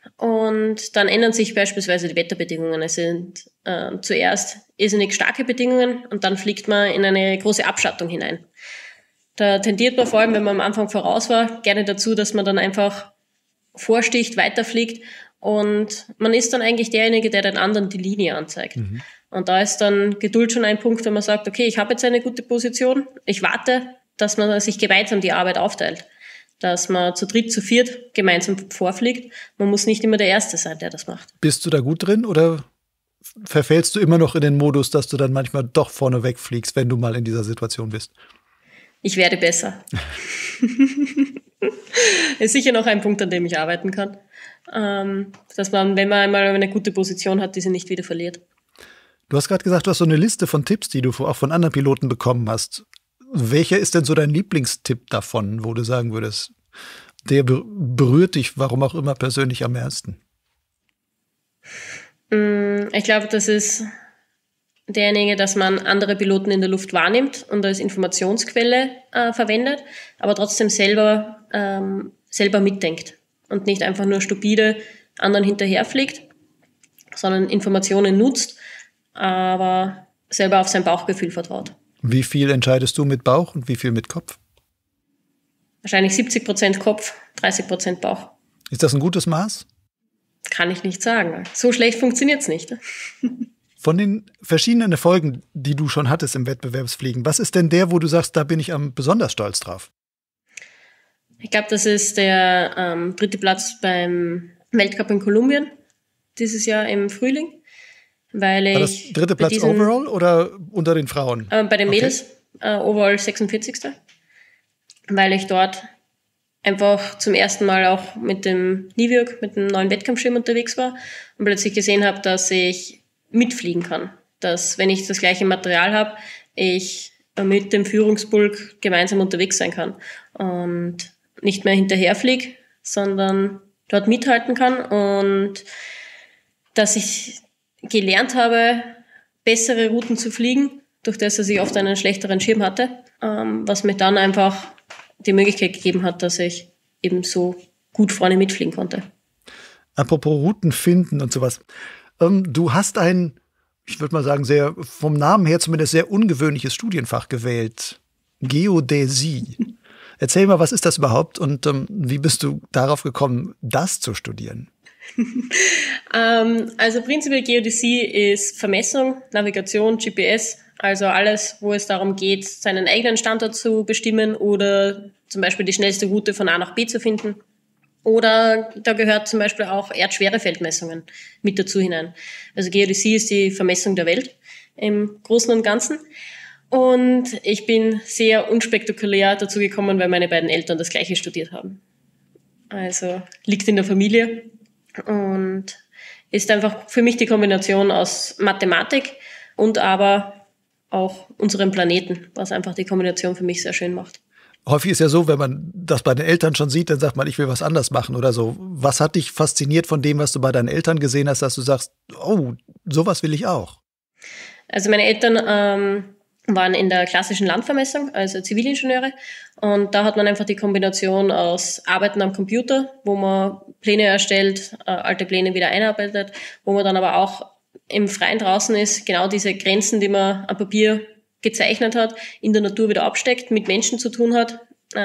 und dann ändern sich beispielsweise die Wetterbedingungen. Es sind zuerst irrsinnig starke Bedingungen und dann fliegt man in eine große Abschattung hinein. Da tendiert man vor allem, wenn man am Anfang voraus war, gerne dazu, dass man dann einfach vorsticht, weiterfliegt und man ist dann eigentlich derjenige, der den anderen die Linie anzeigt. Und da ist dann Geduld schon ein Punkt, wenn man sagt, okay, ich habe jetzt eine gute Position, ich warte, dass man sich gemeinsam die Arbeit aufteilt, dass man zu dritt, zu viert gemeinsam vorfliegt. Man muss nicht immer der Erste sein, der das macht. Bist du da gut drin oder verfällst du immer noch in den Modus, dass du dann manchmal doch vorne wegfliegst, wenn du mal in dieser Situation bist? Ich werde besser. Ist sicher noch ein Punkt, an dem ich arbeiten kann. Dass man, wenn man einmal eine gute Position hat, diese nicht wieder verliert. Du hast gerade gesagt, du hast so eine Liste von Tipps, die du auch von anderen Piloten bekommen hast. Welcher ist denn so dein Lieblingstipp davon, wo du sagen würdest, der berührt dich, warum auch immer, persönlich am meisten? Ich glaube, das ist derjenige, dass man andere Piloten in der Luft wahrnimmt und als Informationsquelle verwendet, aber trotzdem selber mitdenkt und nicht einfach nur stupide anderen hinterherfliegt, sondern Informationen nutzt, aber selber auf sein Bauchgefühl vertraut. Wie viel entscheidest du mit Bauch und wie viel mit Kopf? Wahrscheinlich 70% Kopf, 30% Bauch. Ist das ein gutes Maß? Kann ich nicht sagen. So schlecht funktioniert es nicht. Von den verschiedenen Erfolgen, die du schon hattest im Wettbewerbsfliegen, was ist denn der, wo du sagst, da bin ich besonders stolz drauf? Ich glaube, das ist der 3. Platz beim Weltcup in Kolumbien, dieses Jahr im Frühling. Weil war das 3. Platz overall oder unter den Frauen? Bei den Mädels, overall 46. Weil ich dort einfach zum ersten Mal auch mit dem Niviuk, mit dem neuen Wettkampfschirm unterwegs war und plötzlich gesehen habe, dass ich mitfliegen kann. Dass, wenn ich das gleiche Material habe, ich mit dem Führungspulk gemeinsam unterwegs sein kann und nicht mehr hinterherfliege, sondern dort mithalten kann und dass ich gelernt habe, bessere Routen zu fliegen, durch das, dass ich oft einen schlechteren Schirm hatte, was mir dann einfach die Möglichkeit gegeben hat, dass ich eben so gut vorne mitfliegen konnte. Apropos Routen finden und sowas. Du hast ein, ich würde mal sagen, sehr vom Namen her zumindest sehr ungewöhnliches Studienfach gewählt. Geodäsie. Erzähl mal, was ist das überhaupt und wie bist du darauf gekommen, das zu studieren? Also prinzipiell Geodäsie ist Vermessung, Navigation, GPS, also alles, wo es darum geht, seinen eigenen Standort zu bestimmen oder zum Beispiel die schnellste Route von A nach B zu finden. Oder da gehört zum Beispiel auch Erdschwerefeldmessungen mit dazu hinein. Also Geodäsie ist die Vermessung der Welt. im Großen und Ganzen. Und ich bin sehr unspektakulär dazu gekommen, weil meine beiden Eltern das Gleiche studiert haben. Also liegt in der Familie und ist einfach für mich die Kombination aus Mathematik und aber auch unserem Planeten, was einfach die Kombination für mich sehr schön macht. Häufig ist ja so, wenn man das bei den Eltern schon sieht, dann sagt man, ich will was anderes machen oder so. Was hat dich fasziniert von dem, was du bei deinen Eltern gesehen hast, dass du sagst, oh, sowas will ich auch? Also meine Eltern waren in der klassischen Landvermessung, also Zivilingenieure. Und da hat man einfach die Kombination aus Arbeiten am Computer, wo man Pläne erstellt, alte Pläne wieder einarbeitet, wo man dann aber auch im Freien draußen ist, genau diese Grenzen, die man am Papier gezeichnet hat, in der Natur wieder absteckt, mit Menschen zu tun hat,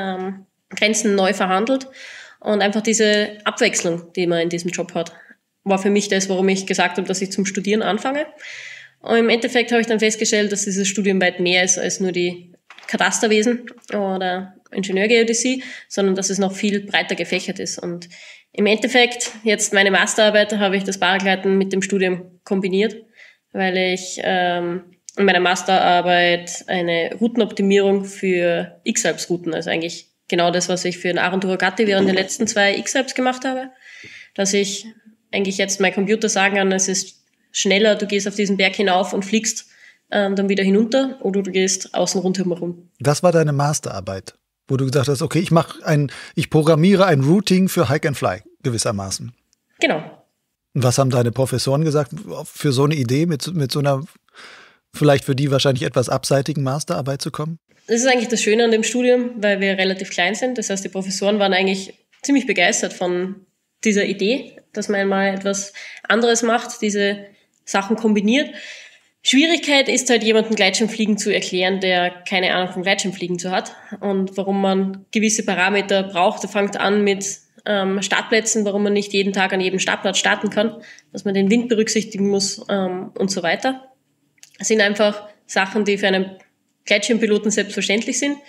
Grenzen neu verhandelt und einfach diese Abwechslung, die man in diesem Job hat, war für mich das, warum ich gesagt habe, dass ich zum Studieren anfange. Und im Endeffekt habe ich dann festgestellt, dass dieses Studium weit mehr ist als nur die Katasterwesen oder Ingenieurgeodäsie, sondern dass es noch viel breiter gefächert ist. Und im Endeffekt, jetzt meine Masterarbeit, habe ich das Paragleiten mit dem Studium kombiniert, weil ich in meiner Masterarbeit eine Routenoptimierung für X-Alps-Routen, also eigentlich genau das, was ich für den Aron Durugati während der letzten 2 X-Alps gemacht habe, dass ich eigentlich jetzt mein Computer sagen kann, es ist schneller, du gehst auf diesen Berg hinauf und fliegst dann wieder hinunter oder du gehst außen rundherum herum. Das war deine Masterarbeit, wo du gesagt hast, okay, ich programmiere ein Routing für Hike and Fly gewissermaßen. Genau. Und was haben deine Professoren gesagt für so eine Idee, mit so einer vielleicht für die wahrscheinlich etwas abseitigen Masterarbeit zu kommen? Das ist eigentlich das Schöne an dem Studium, weil wir relativ klein sind. Das heißt, die Professoren waren eigentlich ziemlich begeistert von dieser Idee, dass man mal etwas anderes macht, diese Sachen kombiniert. Schwierigkeit ist halt, jemanden Gleitschirmfliegen zu erklären, der keine Ahnung von Gleitschirmfliegen zu hat und warum man gewisse Parameter braucht. Er fängt an mit Startplätzen, warum man nicht jeden Tag an jedem Startplatz starten kann, dass man den Wind berücksichtigen muss und so weiter. Das sind einfach Sachen, die für einen Gleitschirmpiloten selbstverständlich sind,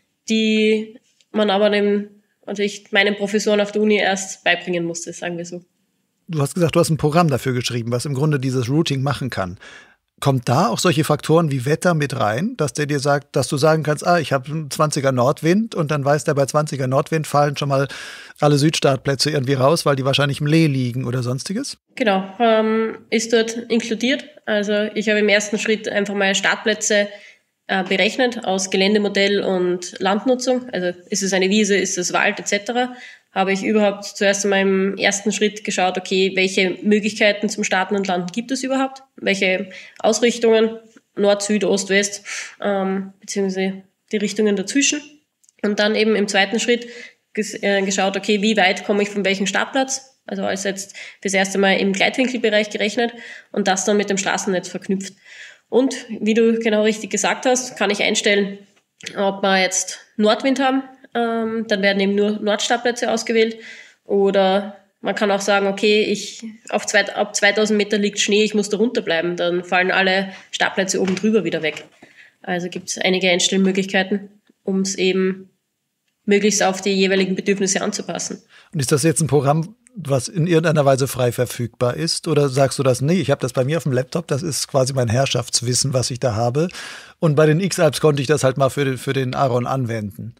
die man aber meinen Professoren auf der Uni erst beibringen musste, sagen wir so. Du hast gesagt, du hast ein Programm dafür geschrieben, was im Grunde dieses Routing machen kann. Kommt da auch solche Faktoren wie Wetter mit rein, dass der dir sagt, dass du sagen kannst, ich habe einen 20er Nordwind und dann weiß der, bei 20er Nordwind fallen schon mal alle Südstartplätze irgendwie raus, weil die wahrscheinlich im Lee liegen oder sonstiges? Genau, ist dort inkludiert. Also ich habe im ersten Schritt einfach mal Startplätze berechnet aus Geländemodell und Landnutzung. Also ist es eine Wiese, ist es Wald etc., habe ich überhaupt zuerst in meinem ersten Schritt geschaut, okay, welche Möglichkeiten zum Starten und Landen gibt es überhaupt? Welche Ausrichtungen, Nord, Süd, Ost, West, beziehungsweise die Richtungen dazwischen. Und dann eben im zweiten Schritt geschaut, okay, wie weit komme ich von welchem Startplatz? Also als jetzt fürs erste Mal im Gleitwinkelbereich gerechnet und das dann mit dem Straßennetz verknüpft. Und wie du genau richtig gesagt hast, kann ich einstellen, ob wir jetzt Nordwind haben, dann werden eben nur Nordstartplätze ausgewählt. Oder man kann auch sagen, okay, ab 2000 Meter liegt Schnee, ich muss da runter bleiben. Dann fallen alle Startplätze oben drüber wieder weg. Also gibt es einige Einstellmöglichkeiten, um es eben möglichst auf die jeweiligen Bedürfnisse anzupassen. Und ist das jetzt ein Programm, was in irgendeiner Weise frei verfügbar ist? Oder sagst du das, nee, ich habe das bei mir auf dem Laptop, das ist quasi mein Herrschaftswissen, was ich da habe. Und bei den X-Alps konnte ich das halt mal für den Aron anwenden.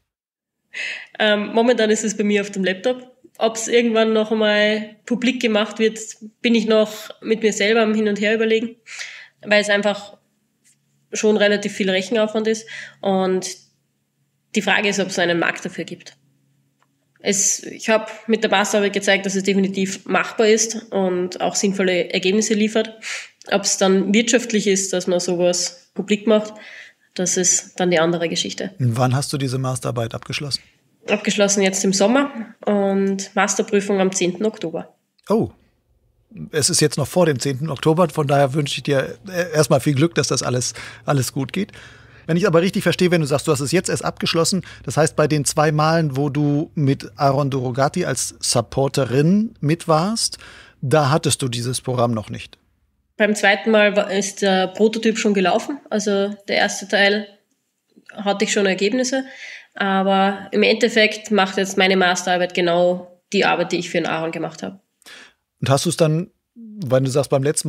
Momentan ist es bei mir auf dem Laptop. Ob es irgendwann noch einmal publik gemacht wird, bin ich noch mit mir selber am Hin und Her überlegen, weil es einfach schon relativ viel Rechenaufwand ist. Und die Frage ist, ob es einen Markt dafür gibt. Ich habe mit der Masterarbeit gezeigt, dass es definitiv machbar ist und auch sinnvolle Ergebnisse liefert. Ob es dann wirtschaftlich ist, dass man sowas publik macht, das ist dann die andere Geschichte. Und wann hast du diese Masterarbeit abgeschlossen? Abgeschlossen jetzt im Sommer und Masterprüfung am 10. Oktober. Oh, es ist jetzt noch vor dem 10. Oktober, von daher wünsche ich dir erstmal viel Glück, dass das alles gut geht. Wenn ich aber richtig verstehe, wenn du sagst, du hast es jetzt erst abgeschlossen, das heißt, bei den 2 Malen, wo du mit Aron Durugati als Supporterin mit warst, da hattest du dieses Programm noch nicht. Beim zweiten Mal ist der Prototyp schon gelaufen, also der erste Teil hatte ich schon Ergebnisse, aber im Endeffekt macht jetzt meine Masterarbeit genau die Arbeit, die ich für den Aron gemacht habe. Und hast du es dann, wenn du sagst, beim letzten Mal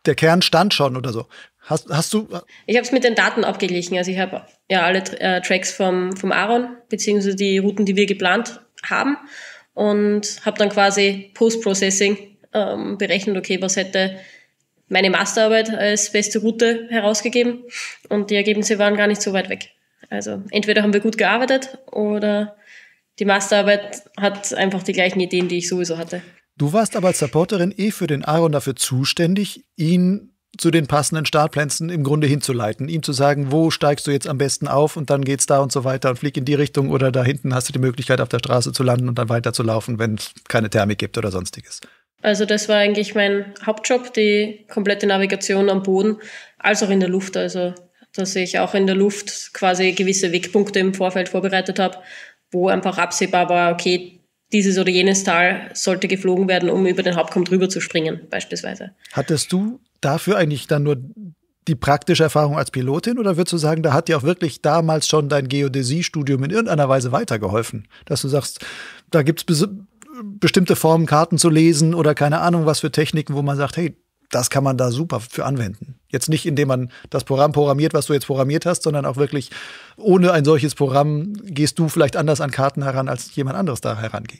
der Kern stand schon oder so. Hast du? Ich habe es mit den Daten abgeglichen. Also ich habe ja alle Tracks vom Aaron, beziehungsweise die Routen, die wir geplant haben, und habe dann quasi Post-Processing berechnet, okay, was hätte meine Masterarbeit als beste Route herausgegeben, und die Ergebnisse waren gar nicht so weit weg. Also entweder haben wir gut gearbeitet oder die Masterarbeit hat einfach die gleichen Ideen, die ich sowieso hatte. Du warst aber als Supporterin für den Aaron dafür zuständig, ihn zu den passenden Startplätzen im Grunde hinzuleiten, ihm zu sagen, wo steigst du jetzt am besten auf und dann geht's da und so weiter und flieg in die Richtung, oder da hinten hast du die Möglichkeit, auf der Straße zu landen und dann weiter zu laufen, wenn es keine Thermik gibt oder sonstiges. Also das war eigentlich mein Hauptjob, die komplette Navigation am Boden, als auch in der Luft. Also dass ich auch in der Luft quasi gewisse Wegpunkte im Vorfeld vorbereitet habe, wo einfach absehbar war, okay, dieses oder jenes Tal sollte geflogen werden, um über den Hauptkamm drüber zu springen, beispielsweise. Hattest du dafür eigentlich dann nur die praktische Erfahrung als Pilotin, oder würdest du sagen, da hat dir auch wirklich damals schon dein Geodäsiestudium in irgendeiner Weise weitergeholfen? Dass du sagst, da gibt es bestimmte Formen, Karten zu lesen oder keine Ahnung was für Techniken, wo man sagt, hey, das kann man da super für anwenden. Jetzt nicht, indem man das Programm programmiert, was du jetzt programmiert hast, sondern auch wirklich ohne ein solches Programm gehst du vielleicht anders an Karten heran, als jemand anderes da herangeht.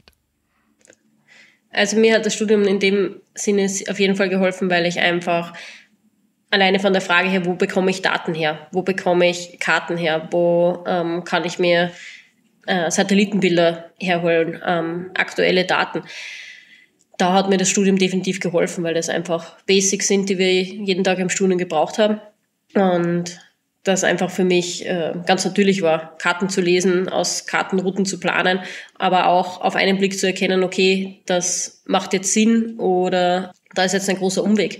Also mir hat das Studium in dem Sinne auf jeden Fall geholfen, weil ich einfach alleine von der Frage her, wo bekomme ich Daten her, wo bekomme ich Karten her, wo kann ich mir Satellitenbilder herholen, aktuelle Daten. Da hat mir das Studium definitiv geholfen, weil das einfach Basics sind, die wir jeden Tag im Studium gebraucht haben. Und das einfach für mich ganz natürlich war, Karten zu lesen, aus Kartenrouten zu planen, aber auch auf einen Blick zu erkennen, okay, das macht jetzt Sinn oder da ist jetzt ein großer Umweg.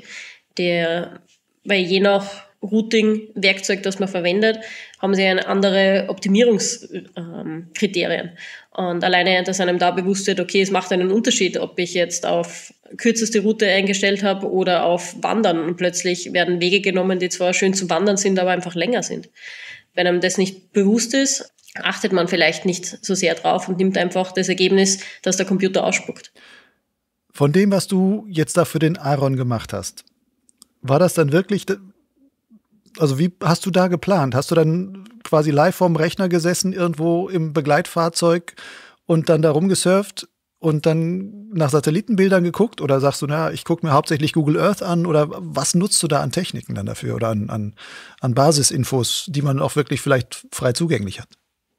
Weil je nach Routing-Werkzeug, das man verwendet, haben sie andere Optimierungskriterien. Und alleine, dass einem da bewusst wird, okay, es macht einen Unterschied, ob ich jetzt auf kürzeste Route eingestellt habe oder auf Wandern, und plötzlich werden Wege genommen, die zwar schön zum Wandern sind, aber einfach länger sind. Wenn einem das nicht bewusst ist, achtet man vielleicht nicht so sehr drauf und nimmt einfach das Ergebnis, das der Computer ausspuckt. Von dem, was du jetzt da für den Aaron gemacht hast, war das dann wirklich, also wie hast du da geplant? Hast du dann quasi live vorm Rechner gesessen, irgendwo im Begleitfahrzeug und dann da rumgesurft und dann nach Satellitenbildern geguckt? Oder sagst du, na, ich gucke mir hauptsächlich Google Earth an? Oder was nutzt du da an Techniken dann dafür oder an Basisinfos, die man auch wirklich vielleicht frei zugänglich hat?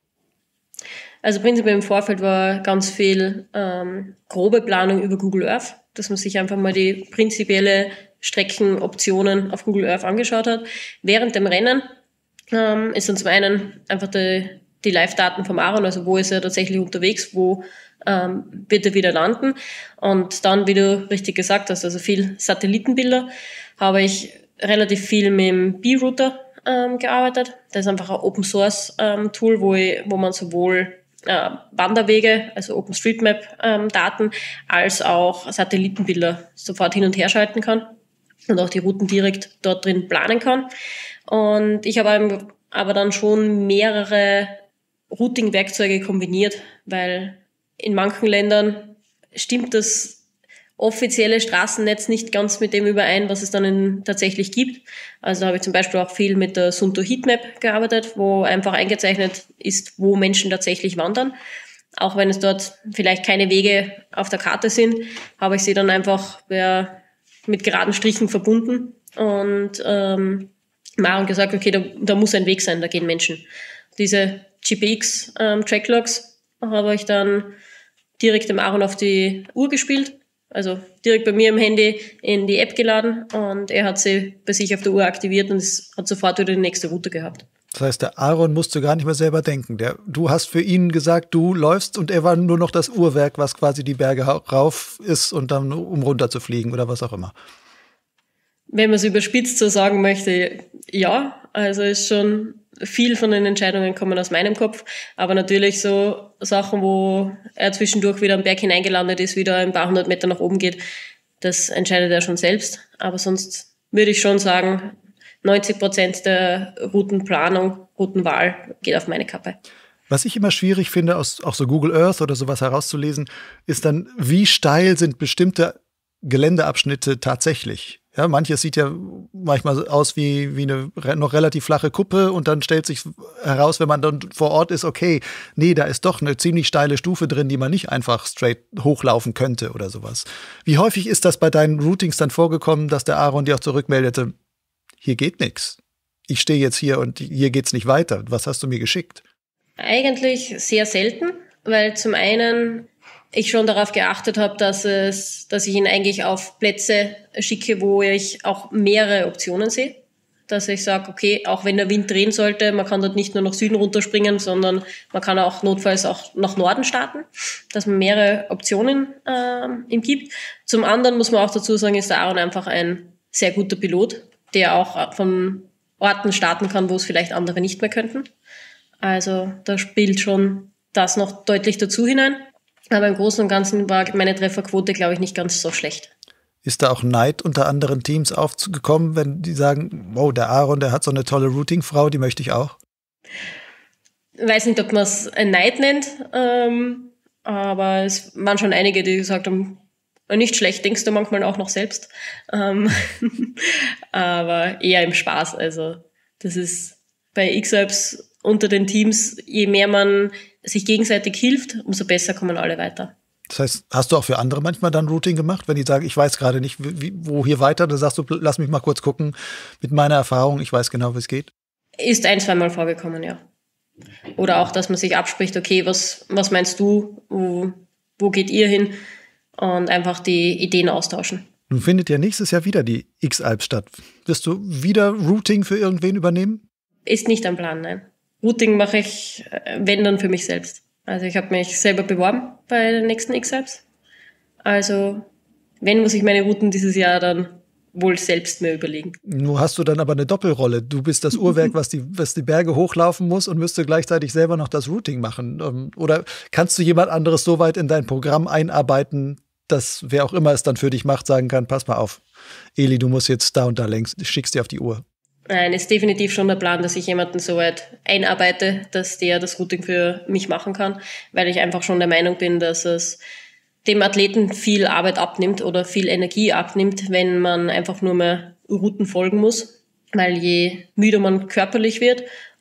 Also prinzipiell im Vorfeld war ganz viel grobe Planung über Google Earth, dass man sich einfach mal die prinzipielle Streckenoptionen auf Google Earth angeschaut hat. Während dem Rennen ist dann zum einen einfach die Live-Daten vom Aaron, also wo ist er tatsächlich unterwegs, wo wird er wieder landen. Und dann, wie du richtig gesagt hast, also viel Satellitenbilder, habe ich relativ viel mit dem B-Router gearbeitet. Das ist einfach ein Open-Source-Tool, wo man sowohl Wanderwege, also OpenStreetMap-Daten, als auch Satellitenbilder sofort hin und her schalten kann und auch die Routen direkt dort drin planen kann. Und ich habe aber dann schon mehrere Routing-Werkzeuge kombiniert, weil in manchen Ländern stimmt das offizielle Straßennetz nicht ganz mit dem überein, was es dann tatsächlich gibt. Also habe ich zum Beispiel auch viel mit der Suunto Heatmap gearbeitet, wo einfach eingezeichnet ist, wo Menschen tatsächlich wandern. Auch wenn es dort vielleicht keine Wege auf der Karte sind, habe ich sie dann einfach mit geraden Strichen verbunden und Aaron gesagt, okay, da muss ein Weg sein, da gehen Menschen. Diese GPX-Tracklogs habe ich dann direkt dem Aaron auf die Uhr gespielt, also direkt bei mir im Handy in die App geladen, und er hat sie bei sich auf der Uhr aktiviert und es hat sofort wieder die nächste Route gehabt. Das heißt, der Aaron musste gar nicht mehr selber denken. Du hast für ihn gesagt, du läufst, und er war nur noch das Uhrwerk, was quasi die Berge rauf ist und dann um runter zu fliegen oder was auch immer. Wenn man es überspitzt so sagen möchte, ja. Also ist schon viel von den Entscheidungen kommen aus meinem Kopf. Aber natürlich so Sachen, wo er zwischendurch wieder am Berg hineingelandet ist, wieder ein paar hundert Meter nach oben geht, das entscheidet er schon selbst. Aber sonst würde ich schon sagen, 90% der Routenplanung, Routenwahl geht auf meine Kappe. Was ich immer schwierig finde, aus auch so Google Earth oder sowas herauszulesen, ist dann, wie steil sind bestimmte Geländeabschnitte tatsächlich. Ja, manches sieht ja manchmal aus wie eine noch relativ flache Kuppe und dann stellt sich heraus, wenn man dann vor Ort ist, okay, nee, da ist doch eine ziemlich steile Stufe drin, die man nicht einfach straight hochlaufen könnte oder sowas. Wie häufig ist das bei deinen Routings dann vorgekommen, dass der Aaron dir auch zurückmeldete, hier geht nichts. Ich stehe jetzt hier und hier geht's nicht weiter. Was hast du mir geschickt? Eigentlich sehr selten, weil zum einen ich schon darauf geachtet habe, dass ich ihn eigentlich auf Plätze schicke, wo ich auch mehrere Optionen sehe. Dass ich sage, okay, auch wenn der Wind drehen sollte, man kann dort nicht nur nach Süden runterspringen, sondern man kann auch notfalls auch nach Norden starten, dass man mehrere Optionen ihm gibt. Zum anderen muss man auch dazu sagen, ist der Aaron einfach ein sehr guter Pilot, der auch von Orten starten kann, wo es vielleicht andere nicht mehr könnten. Also da spielt schon das noch deutlich dazu hinein. Aber im Großen und Ganzen war meine Trefferquote, glaube ich, nicht ganz so schlecht. Ist da auch Neid unter anderen Teams aufgekommen, wenn die sagen, wow, der Aaron, der hat so eine tolle Routing-Frau, die möchte ich auch? Ich weiß nicht, ob man es ein Neid nennt, aber es waren schon einige, die gesagt haben, nicht schlecht, denkst du manchmal auch noch selbst. Aber eher im Spaß. Also das ist bei X-Alps unter den Teams, je mehr man sich gegenseitig hilft, umso besser kommen alle weiter. Das heißt, hast du auch für andere manchmal dann Routing gemacht, wenn die sagen, ich weiß gerade nicht, wo hier weiter, dann sagst du, lass mich mal kurz gucken mit meiner Erfahrung, ich weiß genau, wie es geht? Ist 1-2 Mal vorgekommen, ja. Oder auch, dass man sich abspricht, okay, was meinst du, wo geht ihr hin? Und einfach die Ideen austauschen. Nun findet ja nächstes Jahr wieder die X-Alps statt. Wirst du wieder Routing für irgendwen übernehmen? Ist nicht am Plan, nein. Routing mache ich, wenn dann für mich selbst. Also ich habe mich selber beworben bei den nächsten X-Alps. Also wenn, muss ich meine Routen dieses Jahr dann wohl selbst mir überlegen. Nun hast du dann aber eine Doppelrolle. Du bist das Uhrwerk, was die Berge hochlaufen muss und müsste gleichzeitig selber noch das Routing machen. Oder kannst du jemand anderes so weit in dein Programm einarbeiten, dass wer auch immer es dann für dich macht, sagen kann, pass mal auf, Eli, du musst jetzt da und da längs, schickst dir auf die Uhr. Nein, ist definitiv schon der Plan, dass ich jemanden so weit einarbeite, dass der das Routing für mich machen kann, weil ich einfach schon der Meinung bin, dass es dem Athleten viel Arbeit abnimmt oder viel Energie abnimmt, wenn man einfach nur mehr Routen folgen muss, weil je müder man körperlich wird,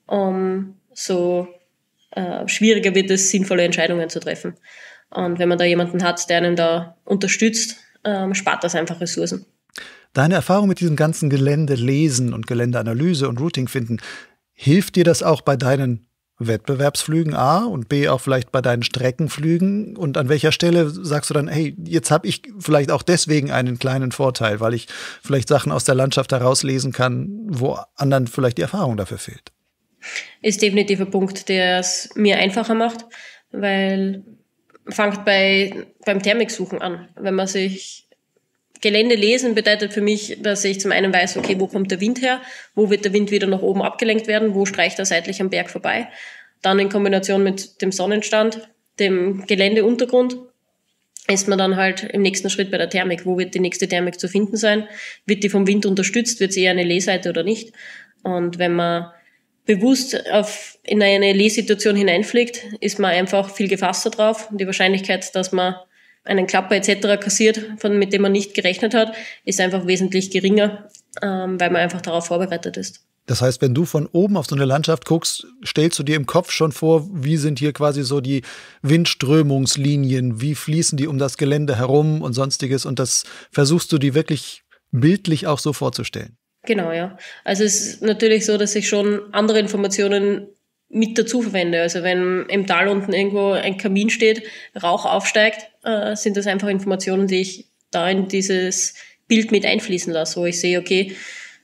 so schwieriger wird es, sinnvolle Entscheidungen zu treffen. Und wenn man da jemanden hat, der einen da unterstützt, spart das einfach Ressourcen. Deine Erfahrung mit diesem ganzen Geländelesen und Geländeanalyse und Routing finden, hilft dir das auch bei deinen Wettbewerbsflügen A und B auch vielleicht bei deinen Streckenflügen? Und an welcher Stelle sagst du dann, hey, jetzt habe ich vielleicht auch deswegen einen kleinen Vorteil, weil ich vielleicht Sachen aus der Landschaft herauslesen kann, wo anderen vielleicht die Erfahrung dafür fehlt? Ist definitiv ein Punkt, der es mir einfacher macht, weil fangt beim Thermiksuchen an. Wenn man sich Gelände lesen bedeutet für mich, dass ich zum einen weiß, okay, wo kommt der Wind her, wo wird der Wind wieder nach oben abgelenkt werden, wo streicht er seitlich am Berg vorbei. Dann in Kombination mit dem Sonnenstand, dem Geländeuntergrund, ist man dann halt im nächsten Schritt bei der Thermik. Wo wird die nächste Thermik zu finden sein? Wird die vom Wind unterstützt? Wird sie eher eine Lehseite oder nicht? Und wenn man bewusst in eine Lehsituation hineinfliegt, ist man einfach viel gefasster drauf. Und die Wahrscheinlichkeit, dass man einen Klapper etc. kassiert, mit dem man nicht gerechnet hat, ist einfach wesentlich geringer, weil man einfach darauf vorbereitet ist. Das heißt, wenn du von oben auf so eine Landschaft guckst, stellst du dir im Kopf schon vor, wie sind hier quasi so die Windströmungslinien, wie fließen die um das Gelände herum und sonstiges, und das versuchst du dir wirklich bildlich auch so vorzustellen. Genau, ja. Also es ist natürlich so, dass ich schon andere Informationen mit dazu verwende. Also wenn im Tal unten irgendwo ein Kamin steht, Rauch aufsteigt, sind das einfach Informationen, die ich da in dieses Bild mit einfließen lasse, wo ich sehe, okay,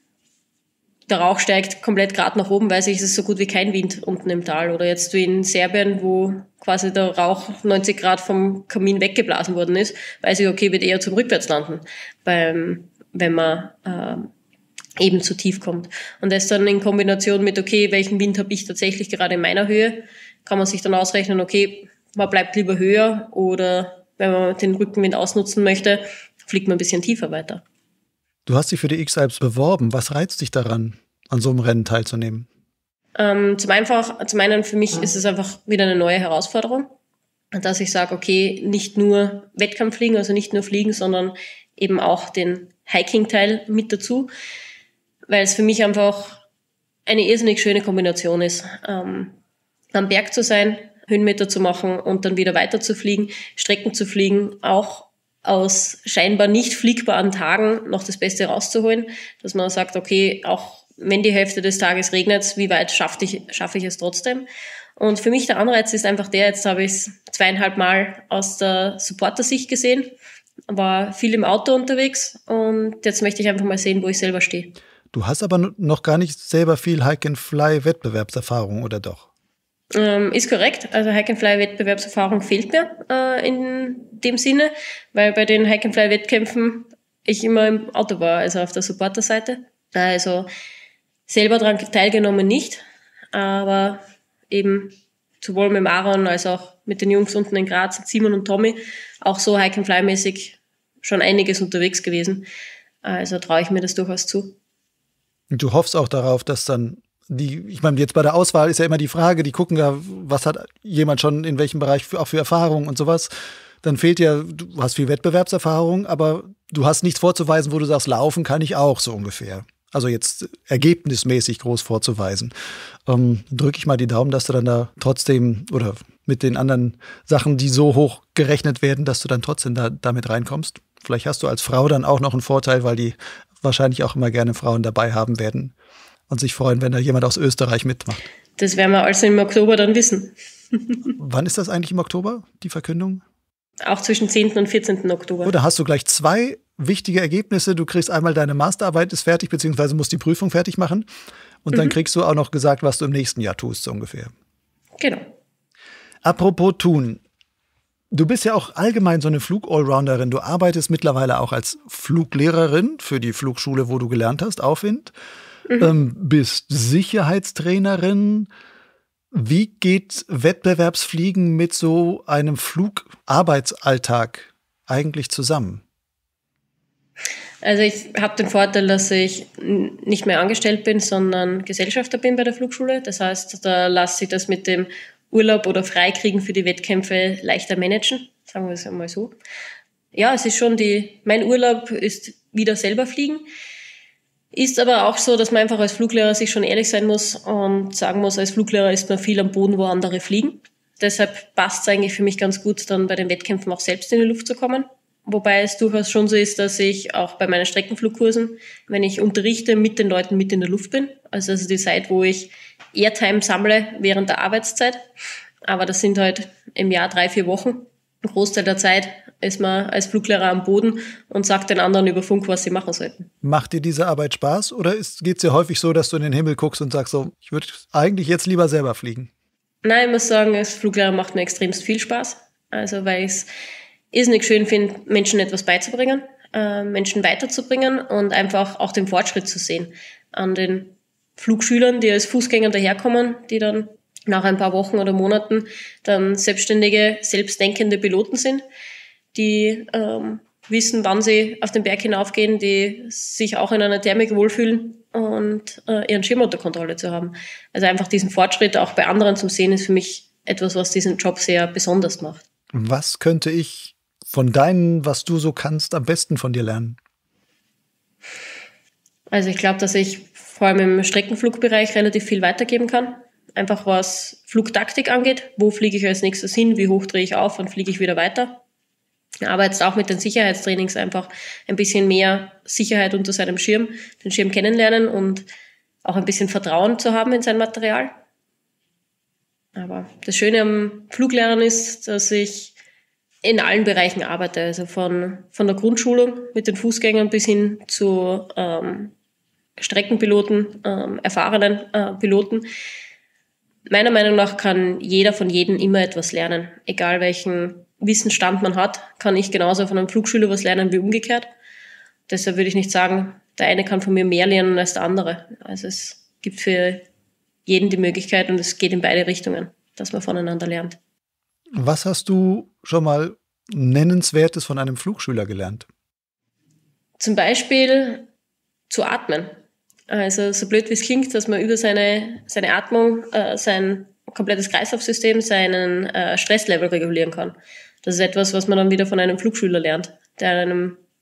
der Rauch steigt komplett gerade nach oben, weiß ich, es ist so gut wie kein Wind unten im Tal. Oder jetzt wie in Serbien, wo quasi der Rauch 90 Grad vom Kamin weggeblasen worden ist, weiß ich, okay, wird eher zum Rückwärtslanden, wenn man eben zu tief kommt. Und das dann in Kombination mit, okay, welchen Wind habe ich tatsächlich gerade in meiner Höhe, kann man sich dann ausrechnen, okay, man bleibt lieber höher, oder wenn man den Rückenwind ausnutzen möchte, fliegt man ein bisschen tiefer weiter. Du hast dich für die X-Alps beworben. Was reizt dich daran, an so einem Rennen teilzunehmen? Zum einen für mich ist es einfach wieder eine neue Herausforderung, dass ich sage, okay, nicht nur Wettkampffliegen, also nicht nur fliegen, sondern eben auch den Hiking-Teil mit dazu, weil es für mich einfach eine irrsinnig schöne Kombination ist, am Berg zu sein, Höhenmeter zu machen und dann wieder weiter zu fliegen, Strecken zu fliegen, auch aus scheinbar nicht fliegbaren Tagen noch das Beste rauszuholen, dass man sagt, okay, auch wenn die Hälfte des Tages regnet, wie weit schaffe ich es trotzdem? Und für mich der Anreiz ist einfach jetzt habe ich es 2,5 Mal aus der Supporter-Sicht gesehen, war viel im Auto unterwegs und jetzt möchte ich einfach mal sehen, wo ich selber stehe. Du hast aber noch gar nicht selber viel Hike-and-Fly-Wettbewerbserfahrung, oder doch? Ist korrekt. Also Hike-and-Fly-Wettbewerbserfahrung fehlt mir in dem Sinne, weil bei den Hike-and-Fly-Wettkämpfen ich immer im Auto war, also auf der Supporter-Seite. Also selber daran teilgenommen nicht, aber eben sowohl mit Aaron als auch mit den Jungs unten in Graz, Simon und Tommy, auch so Hike-and-Fly-mäßig schon einiges unterwegs gewesen. Also traue ich mir das durchaus zu. Und du hoffst auch darauf, dass dann ich meine, jetzt bei der Auswahl ist ja immer die Frage, die gucken ja, was hat jemand schon in welchem Bereich auch für Erfahrung und sowas. Dann fehlt dir, du hast viel Wettbewerbserfahrung, aber du hast nichts vorzuweisen, wo du sagst, laufen kann ich auch so ungefähr. Also jetzt ergebnismäßig groß vorzuweisen. Drücke ich mal die Daumen, dass du dann da trotzdem oder mit den anderen Sachen, die so hoch gerechnet werden, dass du dann trotzdem damit reinkommst. Vielleicht hast du als Frau dann auch noch einen Vorteil, weil die wahrscheinlich auch immer gerne Frauen dabei haben werden und sich freuen, wenn da jemand aus Österreich mitmacht. Das werden wir also im Oktober dann wissen. Wann ist das eigentlich im Oktober, die Verkündung? Auch zwischen 10. und 14. Oktober. Oder hast du gleich 2 wichtige Ergebnisse? Du kriegst einmal, deine Masterarbeit ist fertig, beziehungsweise musst die Prüfung fertig machen. Und dann kriegst du auch noch gesagt, was du im nächsten Jahr tust, so ungefähr. Genau. Apropos tun. Du bist ja auch allgemein so eine Flug-Allrounderin. Du arbeitest mittlerweile auch als Fluglehrerin für die Flugschule, wo du gelernt hast, Aufwind. Bist Sicherheitstrainerin. Wie geht Wettbewerbsfliegen mit so einem Flugarbeitsalltag eigentlich zusammen? Also ich habe den Vorteil, dass ich nicht mehr angestellt bin, sondern Gesellschafter bin bei der Flugschule. Das heißt, da lasse ich das mit dem Urlaub oder Freikriegen für die Wettkämpfe leichter managen, sagen wir es einmal so. Ja, es ist schon mein Urlaub ist wieder selber fliegen. Ist aber auch so, dass man einfach als Fluglehrer sich schon ehrlich sein muss und sagen muss, als Fluglehrer ist man viel am Boden, wo andere fliegen. Deshalb passt es eigentlich für mich ganz gut, dann bei den Wettkämpfen auch selbst in die Luft zu kommen. Wobei es durchaus schon so ist, dass ich auch bei meinen Streckenflugkursen, wenn ich unterrichte, mit den Leuten mit in der Luft bin. Also das ist die Zeit, wo ich Airtime sammle während der Arbeitszeit. Aber das sind halt im Jahr 3-4 Wochen. Ein Großteil der Zeit ist man als Fluglehrer am Boden und sagt den anderen über Funk, was sie machen sollten. Macht dir diese Arbeit Spaß oder geht es dir häufig so, dass du in den Himmel guckst und sagst so, ich würde eigentlich jetzt lieber selber fliegen? Nein, ich muss sagen, als Fluglehrer macht mir extremst viel Spaß. Also weil ich es irrsinnig schön finde, Menschen etwas beizubringen, Menschen weiterzubringen und einfach auch den Fortschritt zu sehen an den Flugschülern, die als Fußgänger daherkommen, die dann nach ein paar Wochen oder Monaten dann selbstständige, selbstdenkende Piloten sind, die wissen, wann sie auf den Berg hinaufgehen, die sich auch in einer Thermik wohlfühlen und ihren Schirm unter Kontrolle zu haben. Also einfach diesen Fortschritt auch bei anderen zu sehen, ist für mich etwas, was diesen Job sehr besonders macht. Was könnte ich von was du so kannst, am besten von dir lernen? Also ich glaube, dass ich vor allem im Streckenflugbereich relativ viel weitergeben kann. Einfach was Flugtaktik angeht. Wo fliege ich als nächstes hin? Wie hoch drehe ich auf? Wann fliege ich wieder weiter? Aber jetzt auch mit den Sicherheitstrainings einfach ein bisschen mehr Sicherheit unter seinem Schirm, den Schirm kennenlernen und auch ein bisschen Vertrauen zu haben in sein Material. Aber das Schöne am Fluglernen ist, dass ich in allen Bereichen arbeite. Also von der Grundschulung mit den Fußgängern bis hin zu Streckenpiloten, erfahrenen Piloten. Meiner Meinung nach kann jeder von jedem immer etwas lernen. Egal welchen Wissensstand man hat, kann ich genauso von einem Flugschüler was lernen wie umgekehrt. Deshalb würde ich nicht sagen, der eine kann von mir mehr lernen als der andere. Also es gibt für jeden die Möglichkeit und es geht in beide Richtungen, dass man voneinander lernt. Was hast du schon mal Nennenswertes von einem Flugschüler gelernt? Zum Beispiel zu atmen. Also so blöd wie es klingt, dass man über seine Atmung, sein komplettes Kreislaufsystem, seinen Stresslevel regulieren kann. Das ist etwas, was man dann wieder von einem Flugschüler lernt, der einem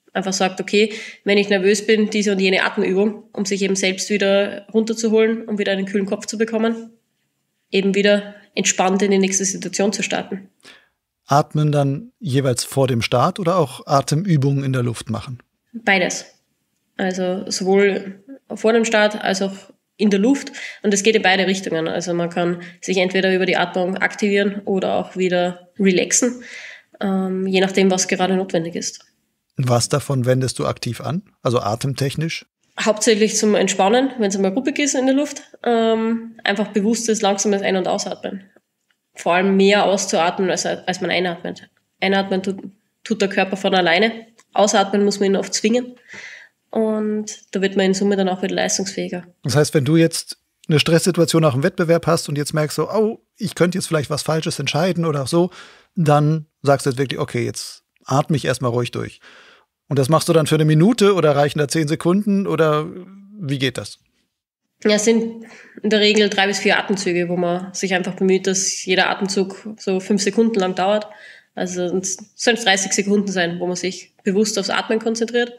Einfach sagt, okay, wenn ich nervös bin, diese und jene Atemübung, um sich eben selbst wieder runterzuholen, um wieder einen kühlen Kopf zu bekommen, eben wieder entspannt in die nächste Situation zu starten. Atmen dann jeweils vor dem Start oder auch Atemübungen in der Luft machen? Beides. Also sowohl vor dem Start als auch in der Luft. Und es geht in beide Richtungen. Also man kann sich entweder über die Atmung aktivieren oder auch wieder relaxen, je nachdem, was gerade notwendig ist. Was davon wendest du aktiv an? Also atemtechnisch? Hauptsächlich zum Entspannen, wenn es mal ruppig ist in der Luft. Einfach bewusstes, langsames Ein- und Ausatmen. Vor allem mehr auszuatmen, als man einatmet. Einatmen tut der Körper von alleine. Ausatmen muss man ihn oft zwingen. Und da wird man in Summe dann auch wieder leistungsfähiger. Das heißt, wenn du jetzt eine Stresssituation nach dem Wettbewerb hast und jetzt merkst so, oh, ich könnte jetzt vielleicht was Falsches entscheiden oder auch so, dann sagst du jetzt wirklich, okay, jetzt atme ich erstmal ruhig durch. Und das machst du dann für eine Minute oder reichen da 10 Sekunden oder wie geht das? Ja, es sind in der Regel 3 bis 4 Atemzüge, wo man sich einfach bemüht, dass jeder Atemzug so 5 Sekunden lang dauert. Also es sollen 30 Sekunden sein, wo man sich bewusst aufs Atmen konzentriert.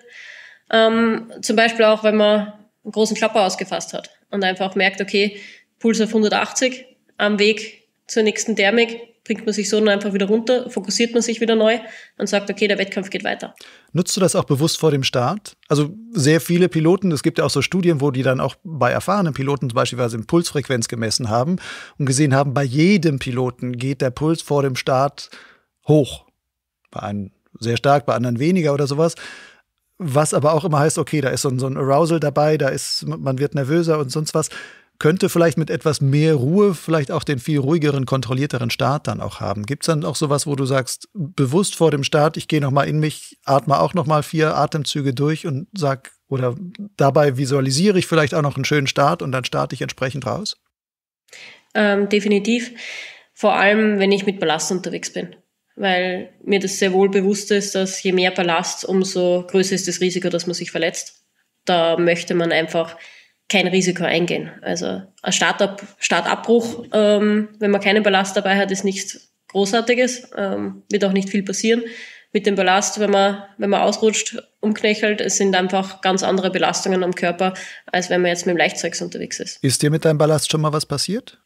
Zum Beispiel auch, wenn man einen großen Klapper ausgefasst hat und einfach merkt, okay, Puls auf 180, am Weg zur nächsten Thermik bringt man sich so dann einfach wieder runter, fokussiert man sich wieder neu und sagt, okay, der Wettkampf geht weiter. Nutzt du das auch bewusst vor dem Start? Also sehr viele Piloten, es gibt ja auch so Studien, wo die dann auch bei erfahrenen Piloten beispielsweise Pulsfrequenz gemessen haben und gesehen haben, bei jedem Piloten geht der Puls vor dem Start hoch. Bei einem sehr stark, bei anderen weniger oder sowas. Was aber auch immer heißt, okay, da ist so ein Arousal dabei, man wird nervöser und sonst was. Könnte vielleicht mit etwas mehr Ruhe vielleicht auch den viel ruhigeren, kontrollierteren Start dann auch haben. Gibt es dann auch sowas, wo du sagst, bewusst vor dem Start, ich gehe nochmal in mich, atme auch nochmal 4 Atemzüge durch und sag, oder dabei visualisiere ich vielleicht auch noch einen schönen Start und dann starte ich entsprechend raus? Definitiv. Vor allem, wenn ich mit Ballast unterwegs bin. Weil mir das sehr wohl bewusst ist, dass je mehr Ballast, umso größer ist das Risiko, dass man sich verletzt. Da möchte man einfach kein Risiko eingehen. Also ein Startabbruch, wenn man keinen Ballast dabei hat, ist nichts Großartiges, wird auch nicht viel passieren. Mit dem Ballast, wenn man ausrutscht, umknöchelt, es sind einfach ganz andere Belastungen am Körper, als wenn man jetzt mit dem Leichtzeugs unterwegs ist. Ist dir mit deinem Ballast schon mal was passiert?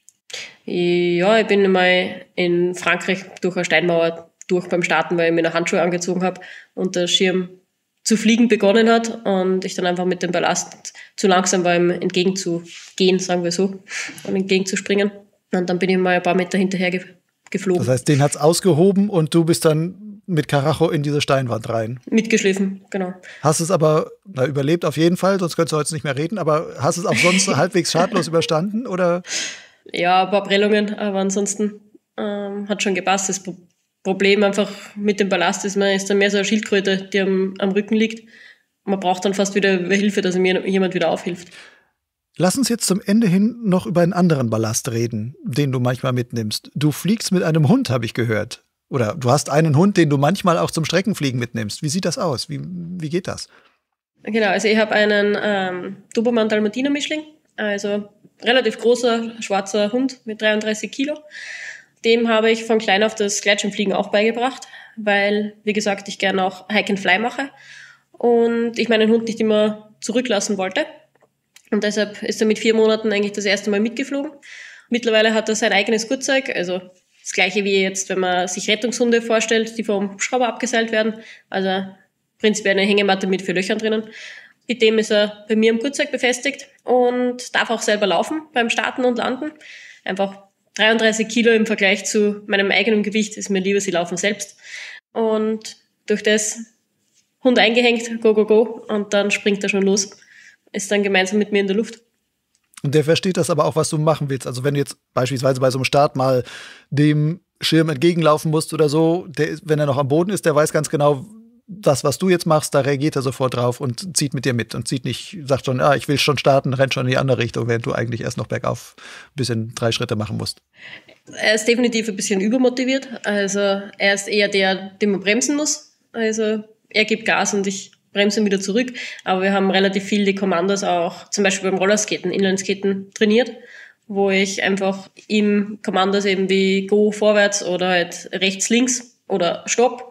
Ja, ich bin mal in Frankreich durch eine Steinmauer beim Starten, weil ich mir eine Handschuhe angezogen habe und der Schirm zu fliegen begonnen hat und ich dann einfach mit dem Ballast zu langsam war, ihm entgegenzugehen, sagen wir so, und entgegenzuspringen. Und dann bin ich mal ein paar Meter hinterher geflogen. Das heißt, den hat's ausgehoben und du bist dann mit Karacho in diese Steinwand rein. Mitgeschliffen, genau. Hast es aber überlebt auf jeden Fall, sonst könntest du heute nicht mehr reden, aber hast es auch sonst halbwegs schadlos überstanden, oder? Ja, ein paar Prellungen, aber ansonsten hat schon gepasst. Das Problem einfach mit dem Ballast ist, man ist dann mehr so eine Schildkröte, die am Rücken liegt. Man braucht dann fast wieder Hilfe, dass mir jemand wieder aufhilft. Lass uns jetzt zum Ende hin noch über einen anderen Ballast reden, den du manchmal mitnimmst. Du fliegst mit einem Hund, habe ich gehört. Oder du hast einen Hund, den du manchmal auch zum Streckenfliegen mitnimmst. Wie sieht das aus? Wie geht das? Genau, also ich habe einen Dobermann-Dalmatiner-Mischling, also relativ großer, schwarzer Hund mit 33 Kilo. Dem habe ich von klein auf das Gleitschirmfliegen auch beigebracht, weil, wie gesagt, ich gerne auch Hike and Fly mache und ich meinen Hund nicht immer zurücklassen wollte. Und deshalb ist er mit 4 Monaten eigentlich das erste Mal mitgeflogen. Mittlerweile hat er sein eigenes Gurtzeug, also das gleiche wie jetzt, wenn man sich Rettungshunde vorstellt, die vom Hubschrauber abgeseilt werden. Also prinzipiell eine Hängematte mit 4 Löchern drinnen. Mit dem ist er bei mir im Gurtzeug befestigt und darf auch selber laufen beim Starten und Landen. Einfach 33 Kilo im Vergleich zu meinem eigenen Gewicht ist mir lieber, sie laufen selbst. Und durch das Hund eingehängt, go, go, go, und dann springt er schon los. Ist dann gemeinsam mit mir in der Luft. Und der versteht das aber auch, was du machen willst. Also wenn du jetzt beispielsweise bei so einem Start mal dem Schirm entgegenlaufen musst oder so, wenn er noch am Boden ist, der weiß ganz genau, das, was du jetzt machst, da reagiert er sofort drauf und zieht mit dir mit und sagt schon, ich will schon starten, rennt schon in die andere Richtung, während du eigentlich erst noch bergauf ein bisschen 3 Schritte machen musst. Er ist definitiv ein bisschen übermotiviert. Also er ist eher der, den man bremsen muss. Also er gibt Gas und ich bremse wieder zurück. Aber wir haben relativ viel die Kommandos auch, zum Beispiel beim Rollerskaten, Inlineskaten trainiert, wo ich einfach ihm Kommandos eben wie Go vorwärts oder halt rechts, links oder Stopp,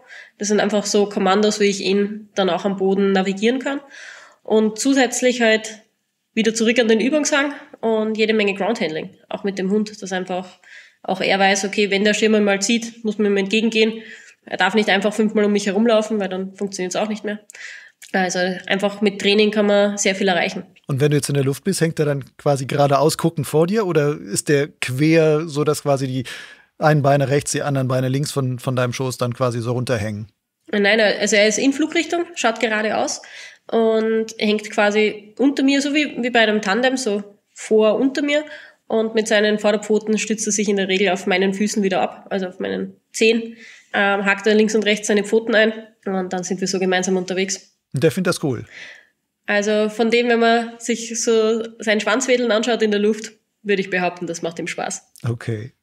Das sind einfach so Kommandos, wie ich ihn dann auch am Boden navigieren kann. Und zusätzlich halt wieder zurück an den Übungshang und jede Menge Groundhandling, auch mit dem Hund, dass einfach auch er weiß, okay, wenn der Schirm mal zieht, muss man ihm entgegengehen. Er darf nicht einfach 5-mal um mich herumlaufen, weil dann funktioniert es auch nicht mehr. Also einfach mit Training kann man sehr viel erreichen. Und wenn du jetzt in der Luft bist, hängt er dann quasi geradeaus guckend vor dir oder ist der quer, so dass quasi die einen Beine rechts, die anderen Beine links von deinem Schoß dann quasi so runterhängen? Nein, also er ist in Flugrichtung, schaut geradeaus und hängt quasi unter mir, so wie bei einem Tandem, so unter mir. Und mit seinen Vorderpfoten stützt er sich in der Regel auf meinen Füßen wieder ab, also auf meinen Zehen, hakt er links und rechts seine Pfoten ein und dann sind wir so gemeinsam unterwegs. Und der findet das cool? Also von dem, wenn man sich so seinen Schwanzwedeln anschaut in der Luft, würde ich behaupten, das macht ihm Spaß. Okay.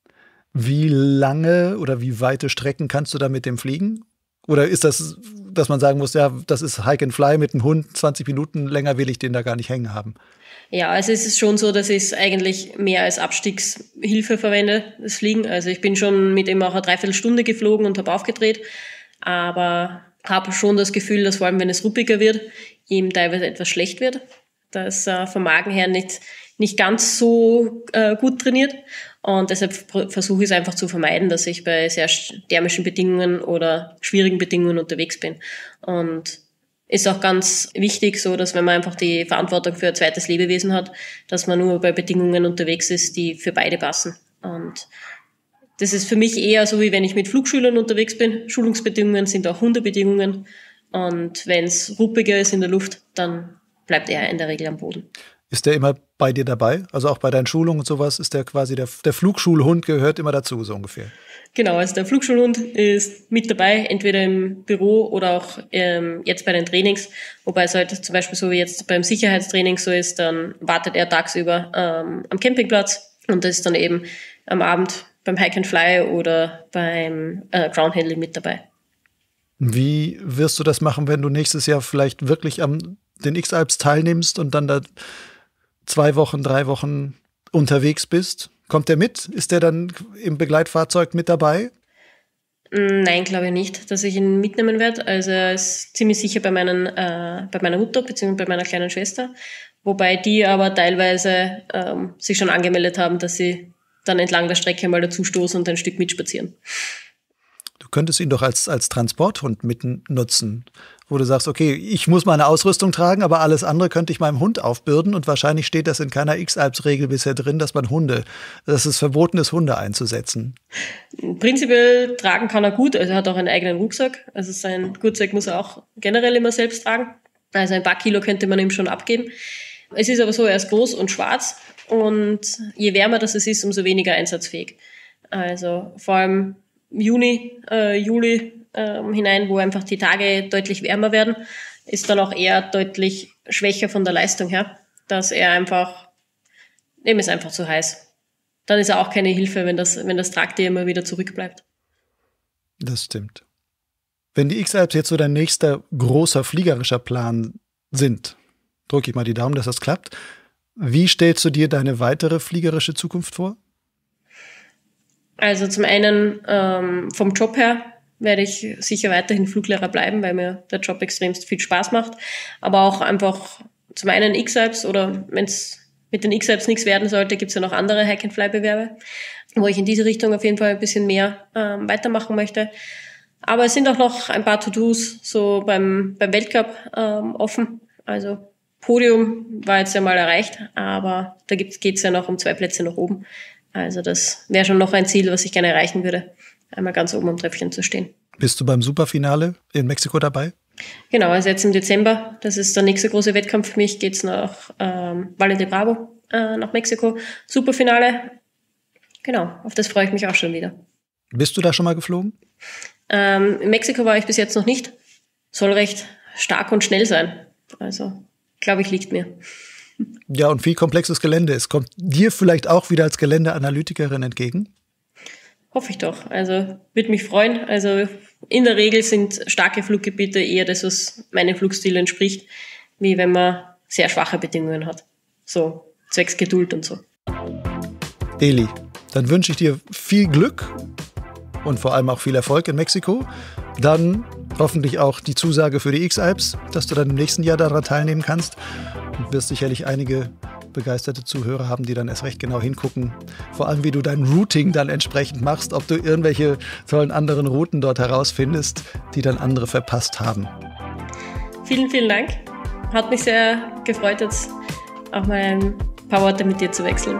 Wie lange oder wie weite Strecken kannst du da mit dem fliegen? Oder ist das, dass man sagen muss, ja, das ist Hike and Fly mit dem Hund, 20 Minuten, länger will ich den da gar nicht hängen haben? Ja, also es ist schon so, dass ich es eigentlich mehr als Abstiegshilfe verwende, das Fliegen. Also ich bin schon mit ihm auch eine Dreiviertelstunde geflogen und habe aufgedreht, aber habe schon das Gefühl, dass vor allem, wenn es ruppiger wird, ihm teilweise etwas schlecht wird, dass er vom Magen her nicht ganz so gut trainiert und deshalb versuche ich es einfach zu vermeiden, dass ich bei sehr thermischen Bedingungen oder schwierigen Bedingungen unterwegs bin. Und ist auch ganz wichtig, so dass wenn man einfach die Verantwortung für ein zweites Lebewesen hat, dass man nur bei Bedingungen unterwegs ist, die für beide passen. Und das ist für mich eher so, wie wenn ich mit Flugschülern unterwegs bin. Schulungsbedingungen sind auch Hundebedingungen. Und wenn es ruppiger ist in der Luft, dann bleibt er in der Regel am Boden. Ist der immer bei dir dabei? Also auch bei deinen Schulungen und sowas? Ist der quasi der Flugschulhund gehört immer dazu, so ungefähr? Genau, also der Flugschulhund ist mit dabei, entweder im Büro oder auch jetzt bei den Trainings. Wobei es halt zum Beispiel so wie jetzt beim Sicherheitstraining so ist, dann wartet er tagsüber am Campingplatz und das ist dann eben am Abend beim Hike and Fly oder beim Groundhandling mit dabei. Wie wirst du das machen, wenn du nächstes Jahr vielleicht wirklich an den X-Alps teilnimmst und dann da 2 Wochen, 3 Wochen unterwegs bist? Kommt der mit? Ist der dann im Begleitfahrzeug mit dabei? Nein, glaube ich nicht, dass ich ihn mitnehmen werde. Also er ist ziemlich sicher bei meiner Mutter bzw. bei meiner kleinen Schwester, wobei die aber teilweise sich schon angemeldet haben, dass sie dann entlang der Strecke mal dazustoßen und ein Stück mitspazieren. Du könntest ihn doch als Transporthund nutzen, wo du sagst, okay, ich muss meine Ausrüstung tragen, aber alles andere könnte ich meinem Hund aufbürden und wahrscheinlich steht das in keiner X-Alps-Regel bisher drin, dass es verboten ist, Hunde einzusetzen. Prinzipiell tragen kann er gut, also er hat auch einen eigenen Rucksack, also sein Gurtzeug muss er auch generell immer selbst tragen, also ein paar Kilo könnte man ihm schon abgeben. Es ist aber so, er ist groß und schwarz und je wärmer das es ist, umso weniger einsatzfähig. Also vor allem Juli hinein, wo einfach die Tage deutlich wärmer werden, ist dann auch eher deutlich schwächer von der Leistung her, dass er einfach, dem ist einfach zu heiß. Dann ist er auch keine Hilfe, wenn das Tragtier immer wieder zurückbleibt. Das stimmt. Wenn die X-Alps jetzt so dein nächster großer fliegerischer Plan sind, drücke ich mal die Daumen, dass das klappt. Wie stellst du dir deine weitere fliegerische Zukunft vor? Also zum einen vom Job her werde ich sicher weiterhin Fluglehrer bleiben, weil mir der Job extremst viel Spaß macht. Aber auch einfach zum einen X-Alps oder wenn es mit den X-Alps nichts werden sollte, gibt es ja noch andere Hike-and-Fly-Bewerbe, wo ich in diese Richtung auf jeden Fall ein bisschen mehr weitermachen möchte. Aber es sind auch noch ein paar To-Dos so beim Weltcup offen. Also Podium war jetzt ja mal erreicht, aber da geht's ja noch um 2 Plätze nach oben. Also das wäre schon noch ein Ziel, was ich gerne erreichen würde, einmal ganz oben am Treppchen zu stehen. Bist du beim Superfinale in Mexiko dabei? Genau, also jetzt im Dezember, das ist der nächste große Wettkampf für mich, geht's nach Valle de Bravo, nach Mexiko. Superfinale, genau, auf das freue ich mich auch schon wieder. Bist du da schon mal geflogen? In Mexiko war ich bis jetzt noch nicht. Soll recht stark und schnell sein. Also, glaube ich, liegt mir. Ja, und viel komplexes Gelände. Es kommt dir vielleicht auch wieder als Geländeanalytikerin entgegen? Hoffe ich doch. Also, würde mich freuen. Also, in der Regel sind starke Fluggebiete eher das, was meinem Flugstil entspricht, wie wenn man sehr schwache Bedingungen hat. So, zwecks Geduld und so. Eli, dann wünsche ich dir viel Glück und vor allem auch viel Erfolg in Mexiko. Dann hoffentlich auch die Zusage für die X-Alps, dass du dann im nächsten Jahr daran teilnehmen kannst. Und wirst sicherlich einige begeisterte Zuhörer haben, die dann erst recht genau hingucken. Vor allem, wie du dein Routing dann entsprechend machst, ob du irgendwelche tollen anderen Routen dort herausfindest, die dann andere verpasst haben. Vielen, vielen Dank. Hat mich sehr gefreut, jetzt auch mal ein paar Worte mit dir zu wechseln.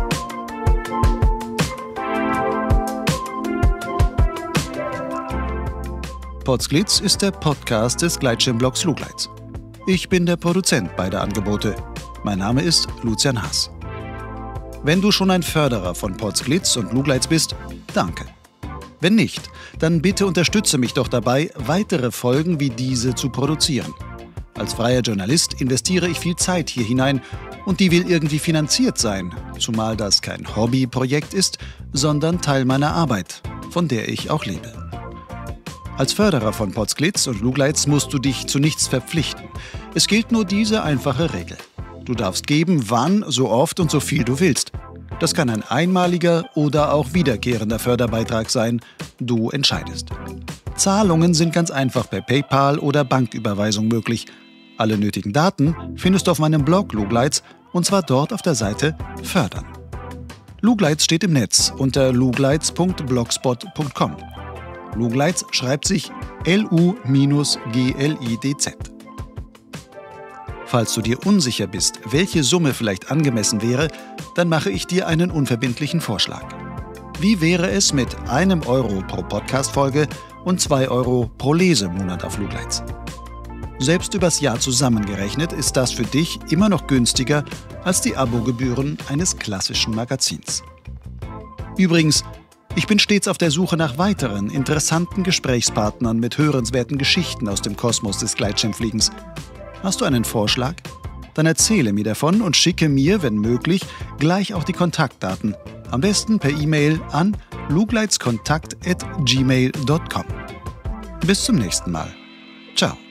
Podsglitz ist der Podcast des Gleitschirmblogs Lugleitz. Ich bin der Produzent beider Angebote. Mein Name ist Lucian Haas. Wenn du schon ein Förderer von Podsglitz und Lugleitz bist, danke. Wenn nicht, dann bitte unterstütze mich doch dabei, weitere Folgen wie diese zu produzieren. Als freier Journalist investiere ich viel Zeit hier hinein und die will irgendwie finanziert sein, zumal das kein Hobbyprojekt ist, sondern Teil meiner Arbeit, von der ich auch lebe. Als Förderer von Podsglitz und Lugleitz musst du dich zu nichts verpflichten. Es gilt nur diese einfache Regel. Du darfst geben, wann, so oft und so viel du willst. Das kann ein einmaliger oder auch wiederkehrender Förderbeitrag sein. Du entscheidest. Zahlungen sind ganz einfach per PayPal oder Banküberweisung möglich. Alle nötigen Daten findest du auf meinem Blog Lugleitz und zwar dort auf der Seite Fördern. Lugleitz steht im Netz unter lugleitz.blogspot.com. Lugleitz schreibt sich Lu-Glidz. Falls du dir unsicher bist, welche Summe vielleicht angemessen wäre, dann mache ich dir einen unverbindlichen Vorschlag. Wie wäre es mit 1 Euro pro Podcast-Folge und 2 Euro pro Lesemonat auf Lugleitz? Selbst übers Jahr zusammengerechnet ist das für dich immer noch günstiger als die Abogebühren eines klassischen Magazins. Übrigens, ich bin stets auf der Suche nach weiteren interessanten Gesprächspartnern mit hörenswerten Geschichten aus dem Kosmos des Gleitschirmfliegens. Hast du einen Vorschlag? Dann erzähle mir davon und schicke mir, wenn möglich, gleich auch die Kontaktdaten. Am besten per E-Mail an lugleitzkontakt@gmail.com. Bis zum nächsten Mal. Ciao.